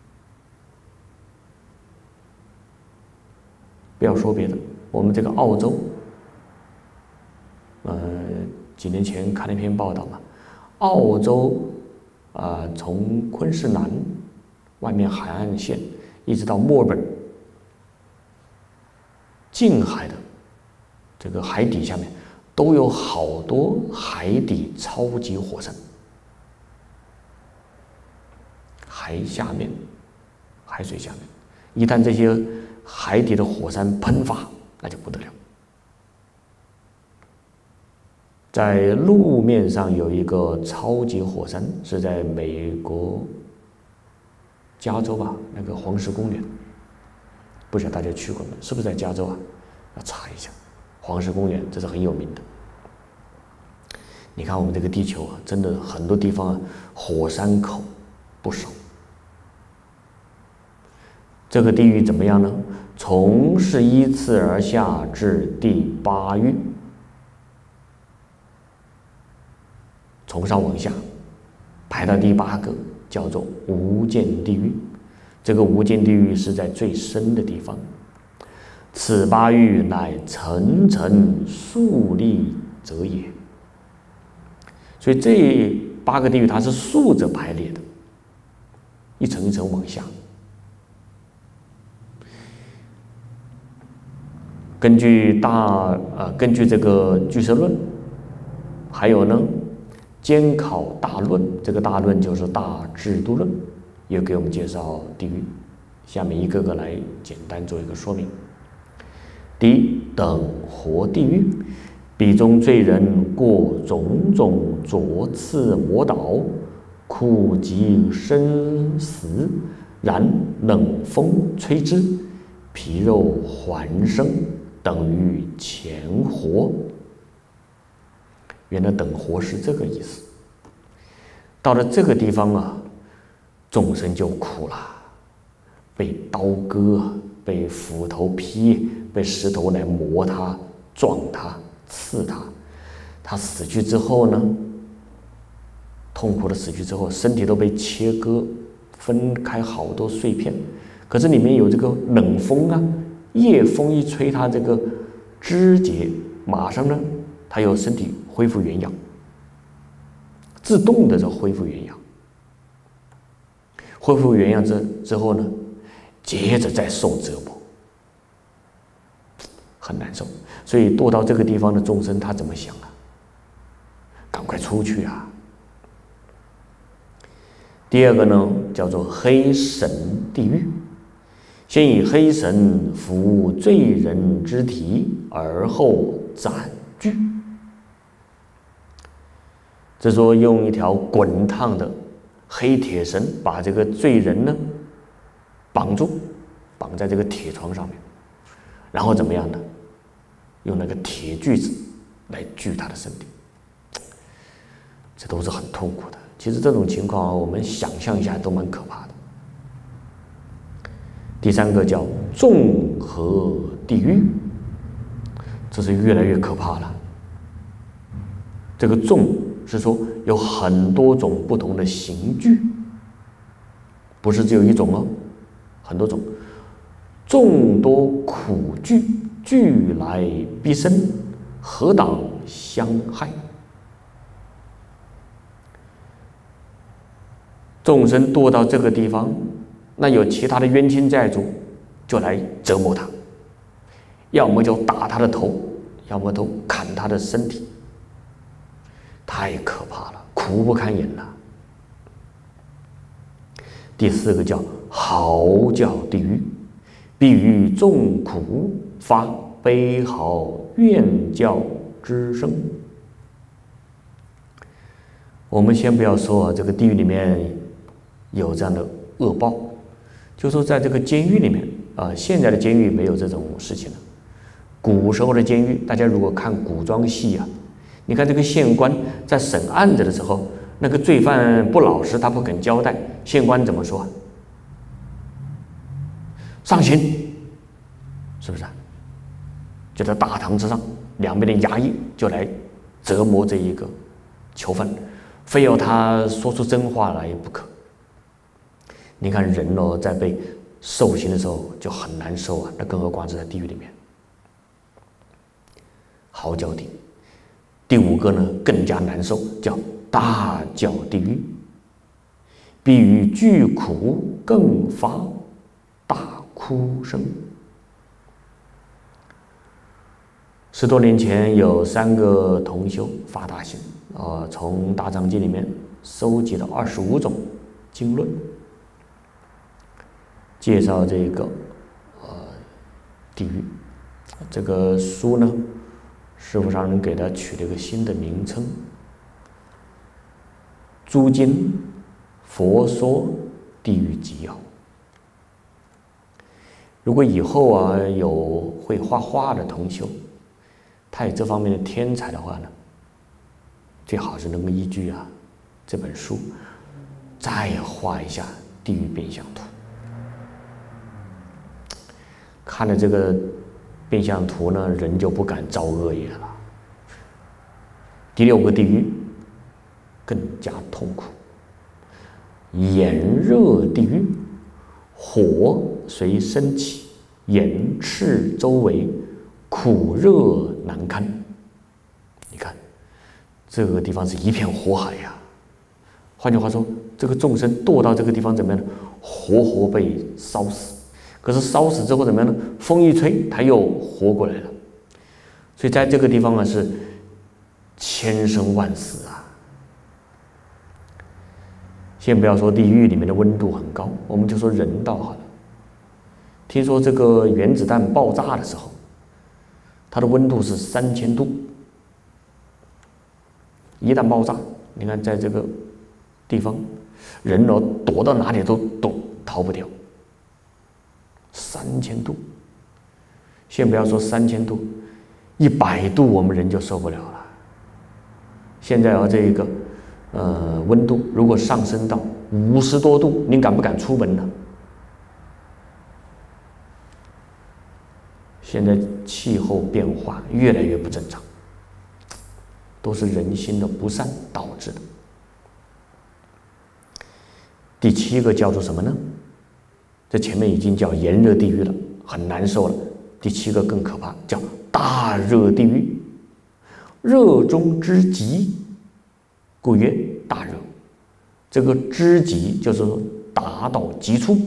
[SPEAKER 2] 不要说别的，我们这个澳洲，几年前看了一篇报道嘛，澳洲从昆士兰外面海岸线一直到墨尔本近海的这个海底下面，都有好多海底超级火山。海下面，海水下面，一旦这些海底的火山喷发，那就不得了。在路面上有一个超级火山，是在美国加州吧，那个黄石公园，不晓得大家去过没？是不是在加州啊？要查一下。黄石公园这是很有名的。你看我们这个地球啊，真的很多地方啊，火山口不少。这个地狱怎么样呢？从是依次而下至第8狱，从上往下排到第8个，叫做无间地狱。这个无间地狱是在最深的地方。此8狱乃层层竖立者也。所以这8个地狱它是竖着排列的，一层一层往下。根据这个俱舍论，还有呢监考大论，这个大论就是大制度论，也给我们介绍地狱。下面一个个来简单做一个说明。第一，等活地狱，彼中罪人过种种浊刺磨倒，苦极生死，然冷风吹之，皮肉还生，等于前活。原来等活是这个意思。到了这个地方啊，众生就苦了，被刀割，被斧头劈，被石头来磨他、撞他、刺他。他死去之后呢，痛苦的死去之后，身体都被切割，分开好多碎片。可是里面有这个冷风啊，夜风一吹，他这个肢节马上呢，他有身体恢复原样，自动的就恢复原样。恢复原样之后呢，接着再受折磨，很难受。所以堕到这个地方的众生，他怎么想啊？赶快出去啊！第二个呢，叫做黑神地狱。先以黑绳服罪人之体，而后斩具。这说用一条滚烫的黑铁绳把这个罪人呢绑住，绑在这个铁床上面，然后怎么样呢？用那个铁锯子来锯他的身体，这都是很痛苦的。其实这种情况我们想象一下都蛮可怕的。第三个叫众合地狱，这是越来越可怕了。这个众是说有很多种不同的刑具，不是只有一种哦，很多种。众多苦具，俱来逼身，何党相害？众生堕到这个地方，那有其他的冤亲债主就来折磨他，要么就打他的头，要么都砍他的身体，太可怕了，苦不堪言了。第四个叫嚎叫地狱，必于众苦发悲嚎怨叫之声。我们先不要说这个地狱里面有这样的恶报，就说在这个监狱里面现在的监狱没有这种事情了。古时候的监狱，大家如果看古装戏啊，你看这个县官在审案子的时候， 那个罪犯不老实，他不肯交代，县官怎么说？上刑，是不是？就在大堂之上，两边的衙役就来折磨这一个囚犯，非要他说出真话来不可。你看人哦，在被受刑的时候就很难受啊，那更何况是在地狱里面。嚎叫地，第五个呢更加难受，叫大叫地狱，比与巨苦更发大哭声。10多年前，有3个同修发大心，从大藏经里面收集了25种经论，介绍这个地狱。这个书呢，师父上人给他取了一个新的名称：诸经佛说地狱纪要。如果以后啊有会画画的同修，他有这方面的天才的话呢，最好是能够依据这本书再画一下地狱变相图。看了这个变相图呢，人就不敢造恶业了。第6个地狱更加痛苦，炎热地狱，火随升起，炎赤周围，苦热难堪。你看这个地方是一片火海呀。换句话说，这个众生堕到这个地方怎么样呢？活活被烧死。可是烧死之后怎么样呢？风一吹，他又活过来了。所以在这个地方是千生万死啊。先不要说地狱里面的温度很高，我们就说人道好了。听说这个原子弹爆炸的时候，它的温度是3000度。一旦爆炸，你看在这个地方，人躲到哪里都逃不掉。3000度，先不要说3000度，100度我们人就受不了了。现在这个温度如果上升到50多度，您敢不敢出门呢？现在气候变化越来越不正常，都是人心的不善导致的。第7个叫做什么呢？这前面已经叫炎热地狱了，很难受了。第7个更可怕，叫大热地狱，热中之极，故曰大热。这个之极就是说达到极处。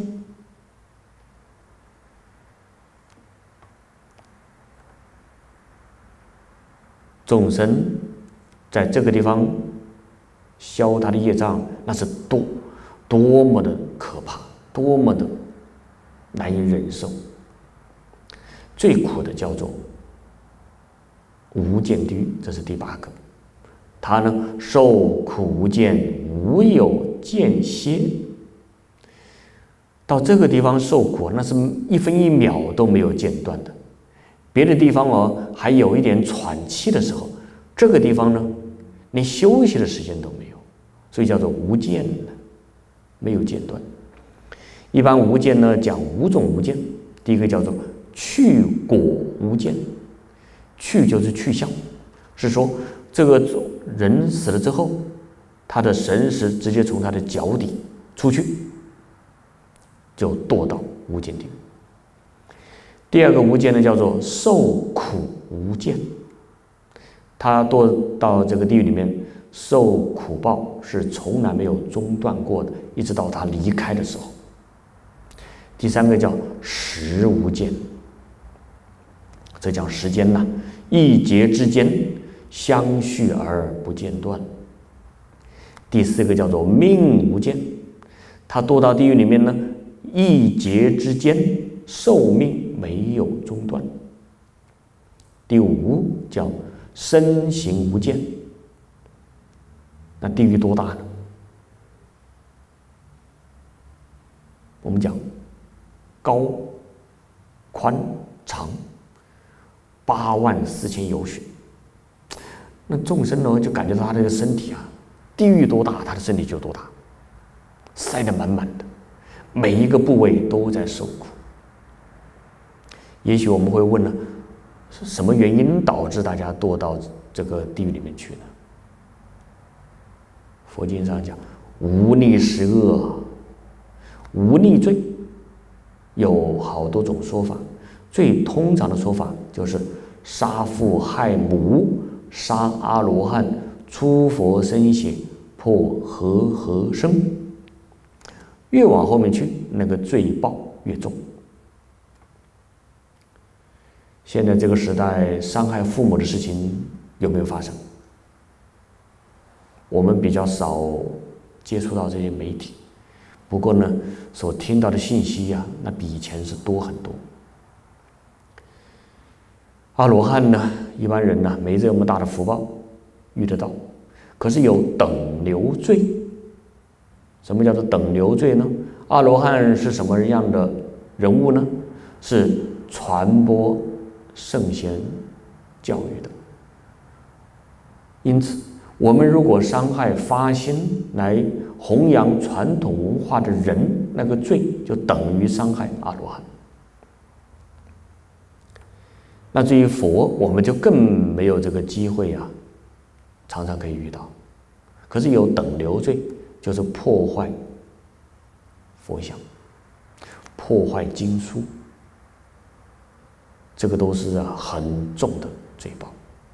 [SPEAKER 2] 众生在这个地方消他的业障，那是多么的可怕，多么的难以忍受。最苦的叫做无间地狱，这是第8个。他呢，受苦无间，无有间歇。到这个地方受苦，那是1分1秒都没有间断的。别的地方还有一点喘气的时候，这个地方呢，连休息的时间都没有，所以叫做无间的，没有间断。一般无间呢，讲5种无间。第1个叫做去果无间，去就是去向，是说这个人死了之后，他的神识直接从他的脚底出去，就堕到无间地狱。第2个无间呢，叫做受苦无间，他堕到这个地狱里面受苦报是从来没有中断过的，一直到他离开的时候。第3个叫时无间，这讲时间呐，一劫之间相续而不间断。第4个叫做命无间，他堕到地狱里面呢，一劫之间寿命没有中断。第5叫身形无间，那地狱多大呢？我们讲高、宽、长84000由许，那众生呢就感觉到他这个身体地狱多大，他的身体就多大，塞得满满的，每一个部位都在受苦。也许我们会问呢，是什么原因导致大家堕到这个地狱里面去呢？佛经上讲，无逆十恶，无逆罪，有好多种说法。最通常的说法就是杀父害母、杀阿罗汉、出佛身血、破和合身。越往后面去，那个罪报越重。现在这个时代，伤害父母的事情有没有发生？我们比较少接触到这些媒体，不过呢，所听到的信息呀，那比以前是多很多。阿罗汉呢，一般人呢没这么大的福报遇得到，可是有等流罪。什么叫做等流罪呢？阿罗汉是什么样的人物呢？是传播圣贤教育的。因此，我们如果伤害发心来弘扬传统文化的人，那个罪就等于伤害阿罗汉。那至于佛，我们就更没有这个机会啊，常常可以遇到。可是有等流罪，就是破坏佛像、破坏经书，这个都是很重的罪报。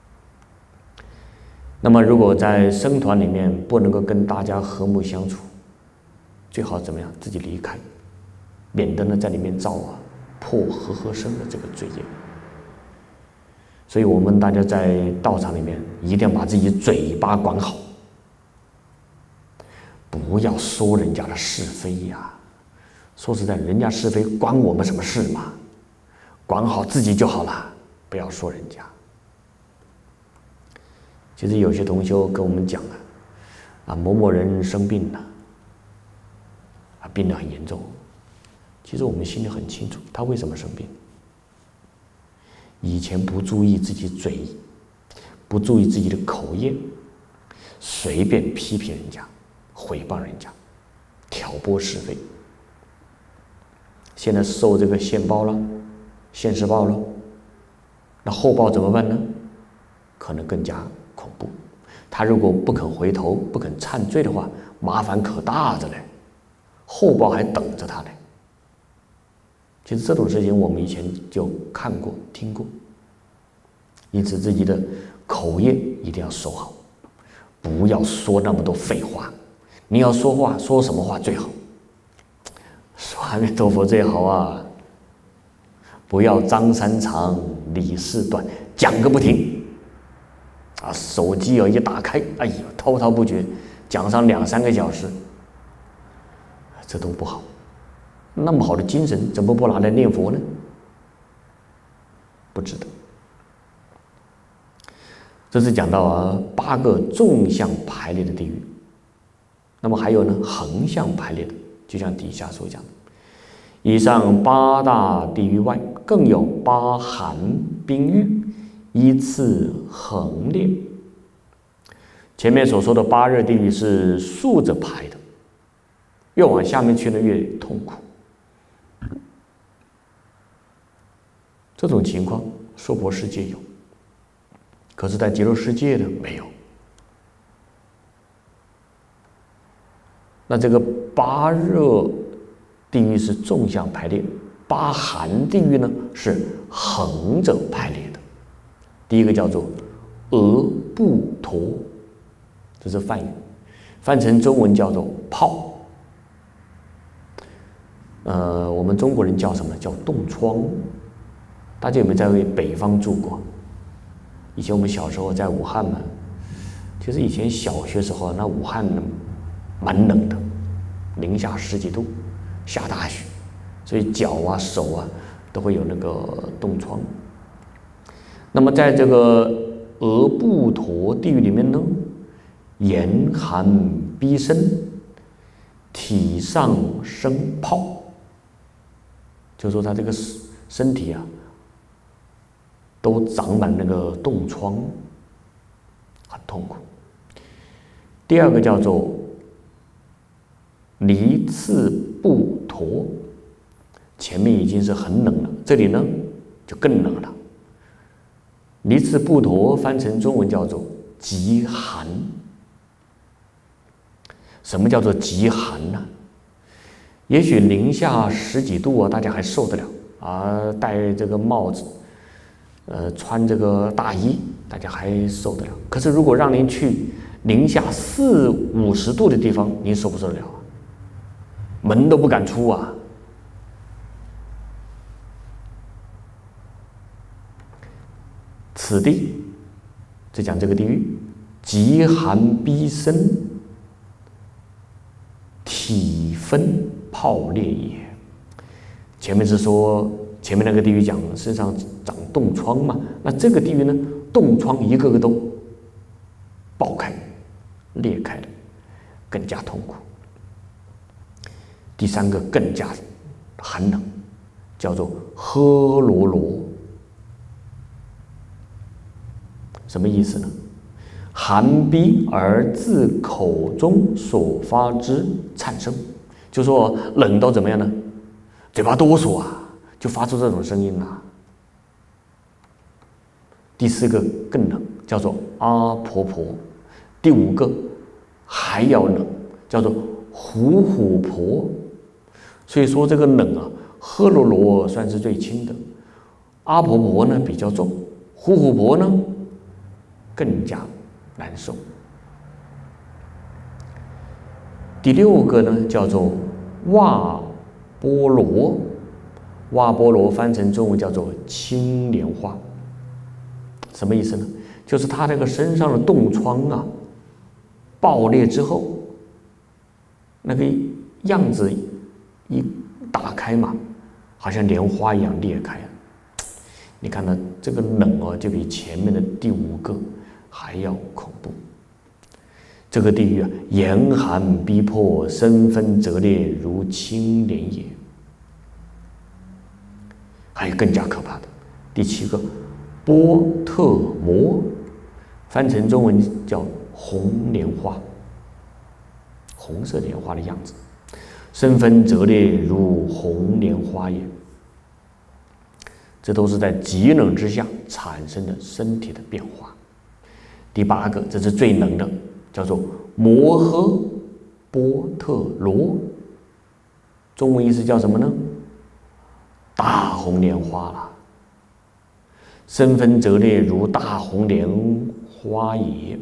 [SPEAKER 2] 那么如果在僧团里面不能够跟大家和睦相处，最好怎么样？自己离开，免得呢在里面造破和合身的这个罪业。所以我们大家在道场里面一定要把自己嘴巴管好，不要说人家的是非呀。说实在，人家是非关我们什么事嘛？管好自己就好了，不要说人家。其实有些同修跟我们讲某某人生病了，病得很严重。其实我们心里很清楚，他为什么生病。以前不注意自己嘴，不注意自己的口业，随便批评人家、诽谤人家、挑拨是非。现在受这个现报了、现世报了，那后报怎么办呢？可能更加恐怖。他如果不肯回头、不肯忏罪的话，麻烦可大着嘞，后报还等着他呢。其实这种事情我们以前就看过、听过，因此自己的口业一定要守好，不要说那么多废话。你要说话，说什么话最好？说阿弥陀佛最好啊！不要张三长，李四短，讲个不停。手机一打开，哎呀，滔滔不绝，讲上2-3个小时，这都不好。那么好的精神，怎么不拿来念佛呢？不值得。这是讲到8个纵向排列的地狱。那么还有呢，横向排列的，就像底下所讲的，以上8大地狱外，更有8寒冰狱，依次横列。前面所说的8热地狱是竖着排的，越往下面去呢越痛苦。这种情况娑婆世界有，可是在极乐世界的没有。那这个8热地狱是纵向排列，8寒地狱呢是横着排列的。第一个叫做额布陀，这是梵语，翻成中文叫做泡。我们中国人叫什么？叫冻疮。大家有没有在北方住过？以前我们小时候在武汉嘛，其实以前小学时候，那武汉蛮冷的，零下10几度，下大雪，所以脚手都会有那个冻疮。那么在这个额布陀地狱里面呢，严寒逼身，体上生泡，就说他这个身体都长满那个冻疮，很痛苦。 第二个叫做离次不陀，前面已经是很冷了，这里呢就更冷了。离次不陀翻成中文叫做极寒。什么叫做极寒呢？也许零下10几度啊，大家还受得了啊，戴这个帽子，穿这个大衣，大家还受得了。可是如果让您去零下40、50度的地方，您受不受得了啊？门都不敢出啊！此地，就讲这个地狱，极寒逼身，体分泡裂也。前面是说，前面那个地狱讲身上长冻疮嘛，那这个地狱呢，冻疮一个个都爆开、裂开了，更加痛苦。第三个更加寒冷，叫做呵罗罗。什么意思呢？寒逼而自口中所发之颤声，就说冷到怎么样呢？嘴巴哆嗦啊，就发出这种声音啊。第四个更冷，叫做阿婆婆。第五个还要冷，叫做虎虎婆。所以说这个冷啊，呵罗罗算是最轻的，阿婆婆呢比较重，虎虎婆呢更加难受。第六个呢叫做瓦波罗，瓦波罗翻成中文叫做青莲花。什么意思呢？就是他这个身上的冻疮啊爆裂之后，那个样子一打开嘛，好像莲花一样裂开了。你看到这个冷哦，就比前面的第五个还要恐怖。这个地狱啊，严寒逼迫，身分折裂，如青莲也。还有更加可怕的，第七个波特摩，翻成中文叫红莲花，红色莲花的样子，身分折裂如红莲花也。这都是在极冷之下产生的身体的变化。第八个，这是最冷的，叫做摩诃波特罗，中文意思叫什么呢？大红莲花了，身分折裂如大红莲花也。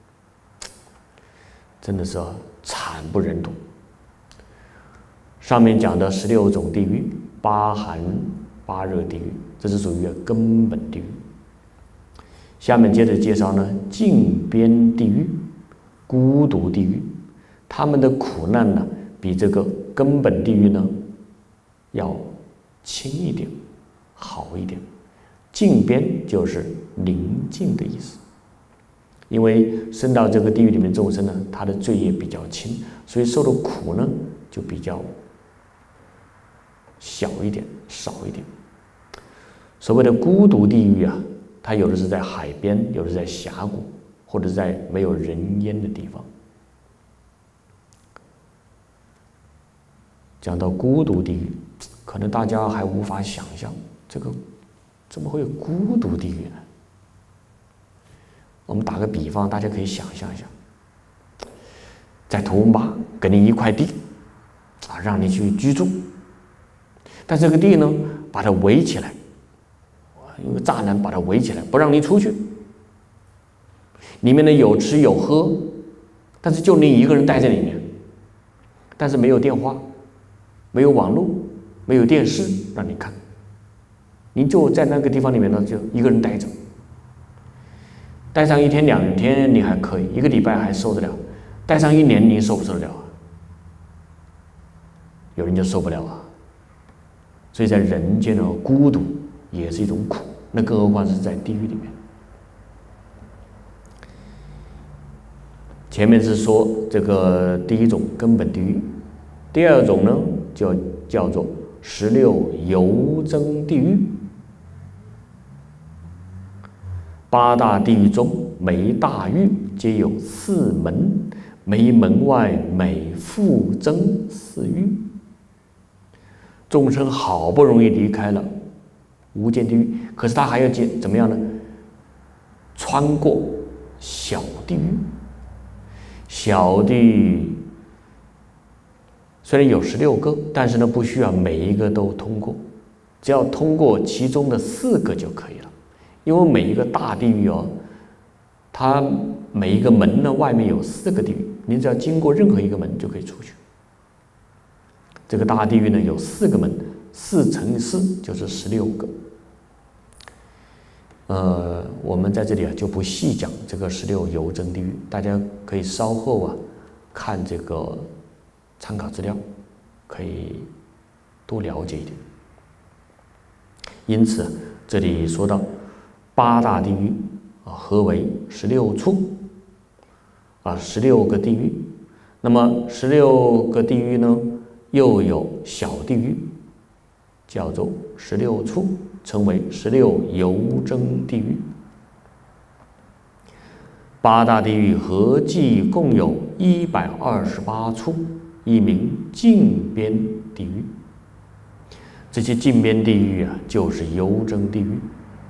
[SPEAKER 2] 真的是惨不忍睹。上面讲的16种地狱，八寒八热地狱，这是属于根本地狱。下面接着介绍呢，近边地狱、孤独地狱，他们的苦难呢，比这个根本地狱呢要轻一点，好一点。近边就是临近的意思，因为生到这个地狱里面众生呢，他的罪业比较轻，所以受的苦呢就比较小一点，少一点。所谓的孤独地狱啊，它有的是在海边，有的是在峡谷，或者是在没有人烟的地方。讲到孤独地狱，可能大家还无法想象，这个怎么会有孤独地狱呢？我们打个比方，大家可以想象一下，在图文巴给你一块地啊，让你去居住，但这个地呢，把它围起来，用个栅栏把它围起来，不让你出去。里面呢有吃有喝，但是就你一个人待在里面，但是没有电话，没有网络，没有电视让你看，你就在那个地方里面呢，就一个人待着。待上1天2天你还可以，1个礼拜还受得了，待上1年你受不受得了啊？有人就受不了啊。所以在人间的孤独也是一种苦，那更何况是在地狱里面。前面是说这个第一种根本地狱，第二种呢就叫做16游增地狱。 八大地狱中，每大狱皆有4门，每门外每复增4狱。众生好不容易离开了无间地狱，可是他还要怎么样呢？穿过小地狱。小地狱虽然有16个，但是呢，不需要每一个都通过，只要通过其中的4个就可以了。因为每一个大地狱它每一个门呢，外面有4个地狱，你只要经过任何一个门就可以出去。这个大地狱呢有4个门，4乘4就是16个。我们在这里就不细讲这个16游真地狱，大家可以稍后看这个参考资料，可以多了解一点。因此这里说到8大地狱合为16处，16个地狱。那么16个地狱呢，又有小地狱，叫做16处，称为16游真地狱。8大地狱合计共有128处，一名禁边地狱。这些禁边地狱就是游真地狱。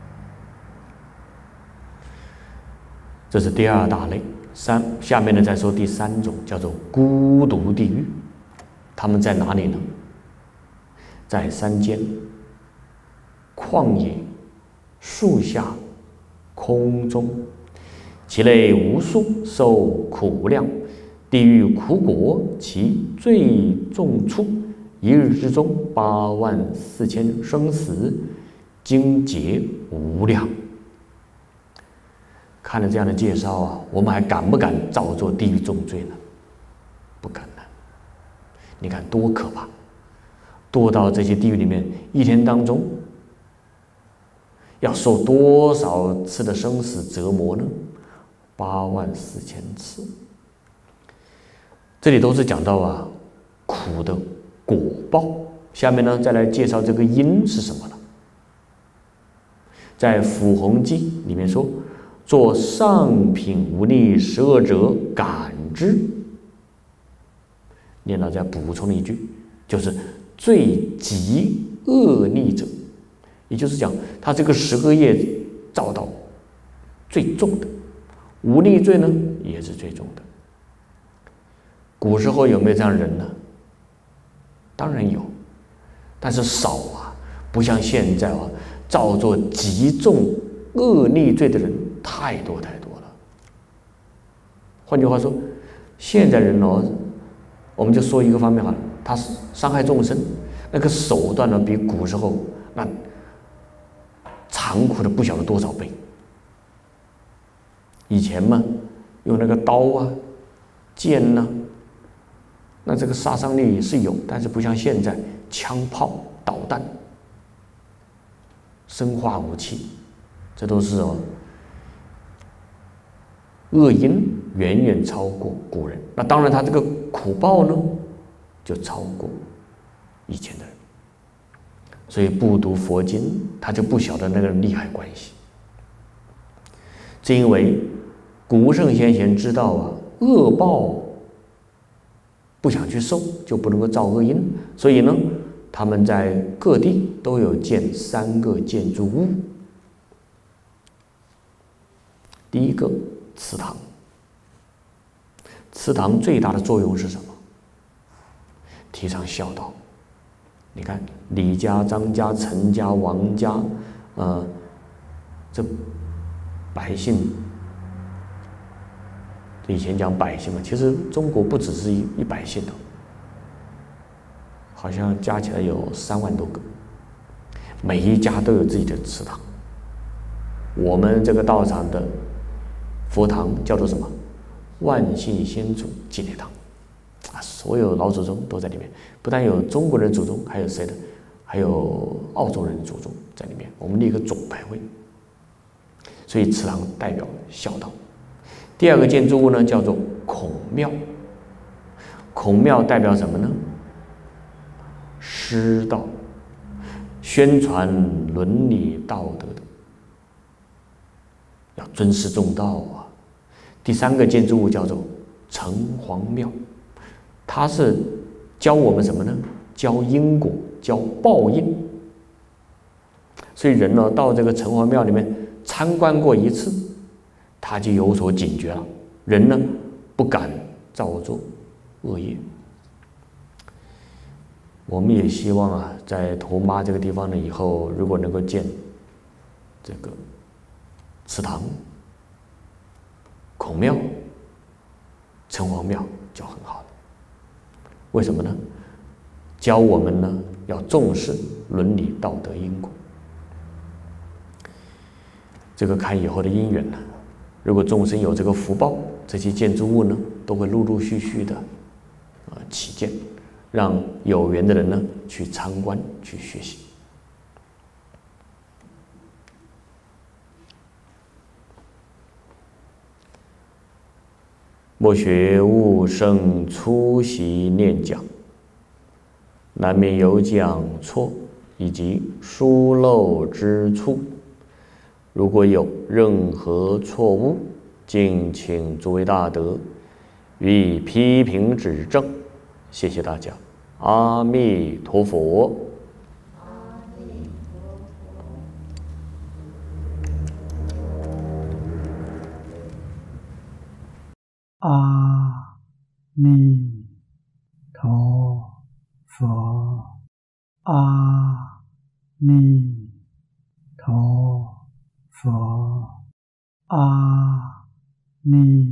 [SPEAKER 2] 这是第2大类。下面呢再说第3种，叫做孤独地狱。他们在哪里呢？在山间、旷野、树下、空中，其内无数，受苦量。地狱苦果，其最重处，一日之中84000生死，经劫无量。看了这样的介绍我们还敢不敢照做地狱重罪呢？不敢了。你看多可怕，多到这些地狱里面，一天当中要受多少次的生死折磨呢？84000次。这里都是讲到苦的果报。下面呢再来介绍这个因是什么了。在《辅弘记》里面说，作上品无逆十恶者感之。念到再补充了一句，就是最极恶逆者，也就是讲他这个10个业造到最重的，无逆罪呢也是最重的。古时候有没有这样的人呢？当然有，但是少不像现在造作极重恶逆罪的人太多太多了。换句话说，现在人我们就说一个方面好了，他伤害众生那个手段呢，比古时候那残酷的不晓得多少倍。以前嘛，用那个刀剑那这个杀伤力是有，但是不像现在枪炮、导弹、生化武器，这都是恶因远远超过古人。那当然，他这个苦报呢，就超过以前的人。所以不读佛经，他就不晓得那个利害关系。正因为古圣先贤知道恶报不想去受，就不能够造恶因，所以呢，他们在各地都有建3个建筑物。第一个，祠堂。祠堂最大的作用是什么？提倡孝道。你看李家、张家、陈家、王家，这百姓，以前讲百姓嘛，其实中国不只是一百姓好像加起来有3万多个，每一家都有自己的祠堂。我们这个道场的佛堂叫做什么？万信先祖纪念堂所有老祖宗都在里面，不但有中国人祖宗，还有谁的？还有澳洲人祖宗在里面。我们立个总牌位，所以祠堂代表孝道。第2个建筑物呢，叫做孔庙。孔庙代表什么呢？师道，宣传伦理道德的。 要尊师重道啊。第三个建筑物叫做城隍庙，它是教我们什么呢？教因果，教报应。所以人呢，到这个城隍庙里面参观过一次，他就有所警觉了。人呢，不敢造作恶业。我们也希望啊，在头妈这个地方呢，以后如果能够建这个祠堂、孔庙、城隍庙，就很好了。为什么呢？教我们呢要重视伦理道德因果。这个看以后的因缘呢，如果众生有这个福报，这些建筑物呢都会陆陆续续的起建，让有缘的人呢去参观去学习。莫学悟生粗习念讲，难免有讲错以及疏漏之处。如果有任何错误，敬请诸位大德予以批评指正。谢谢大家，阿弥陀佛。
[SPEAKER 1] 阿弥陀佛，阿弥陀佛，阿弥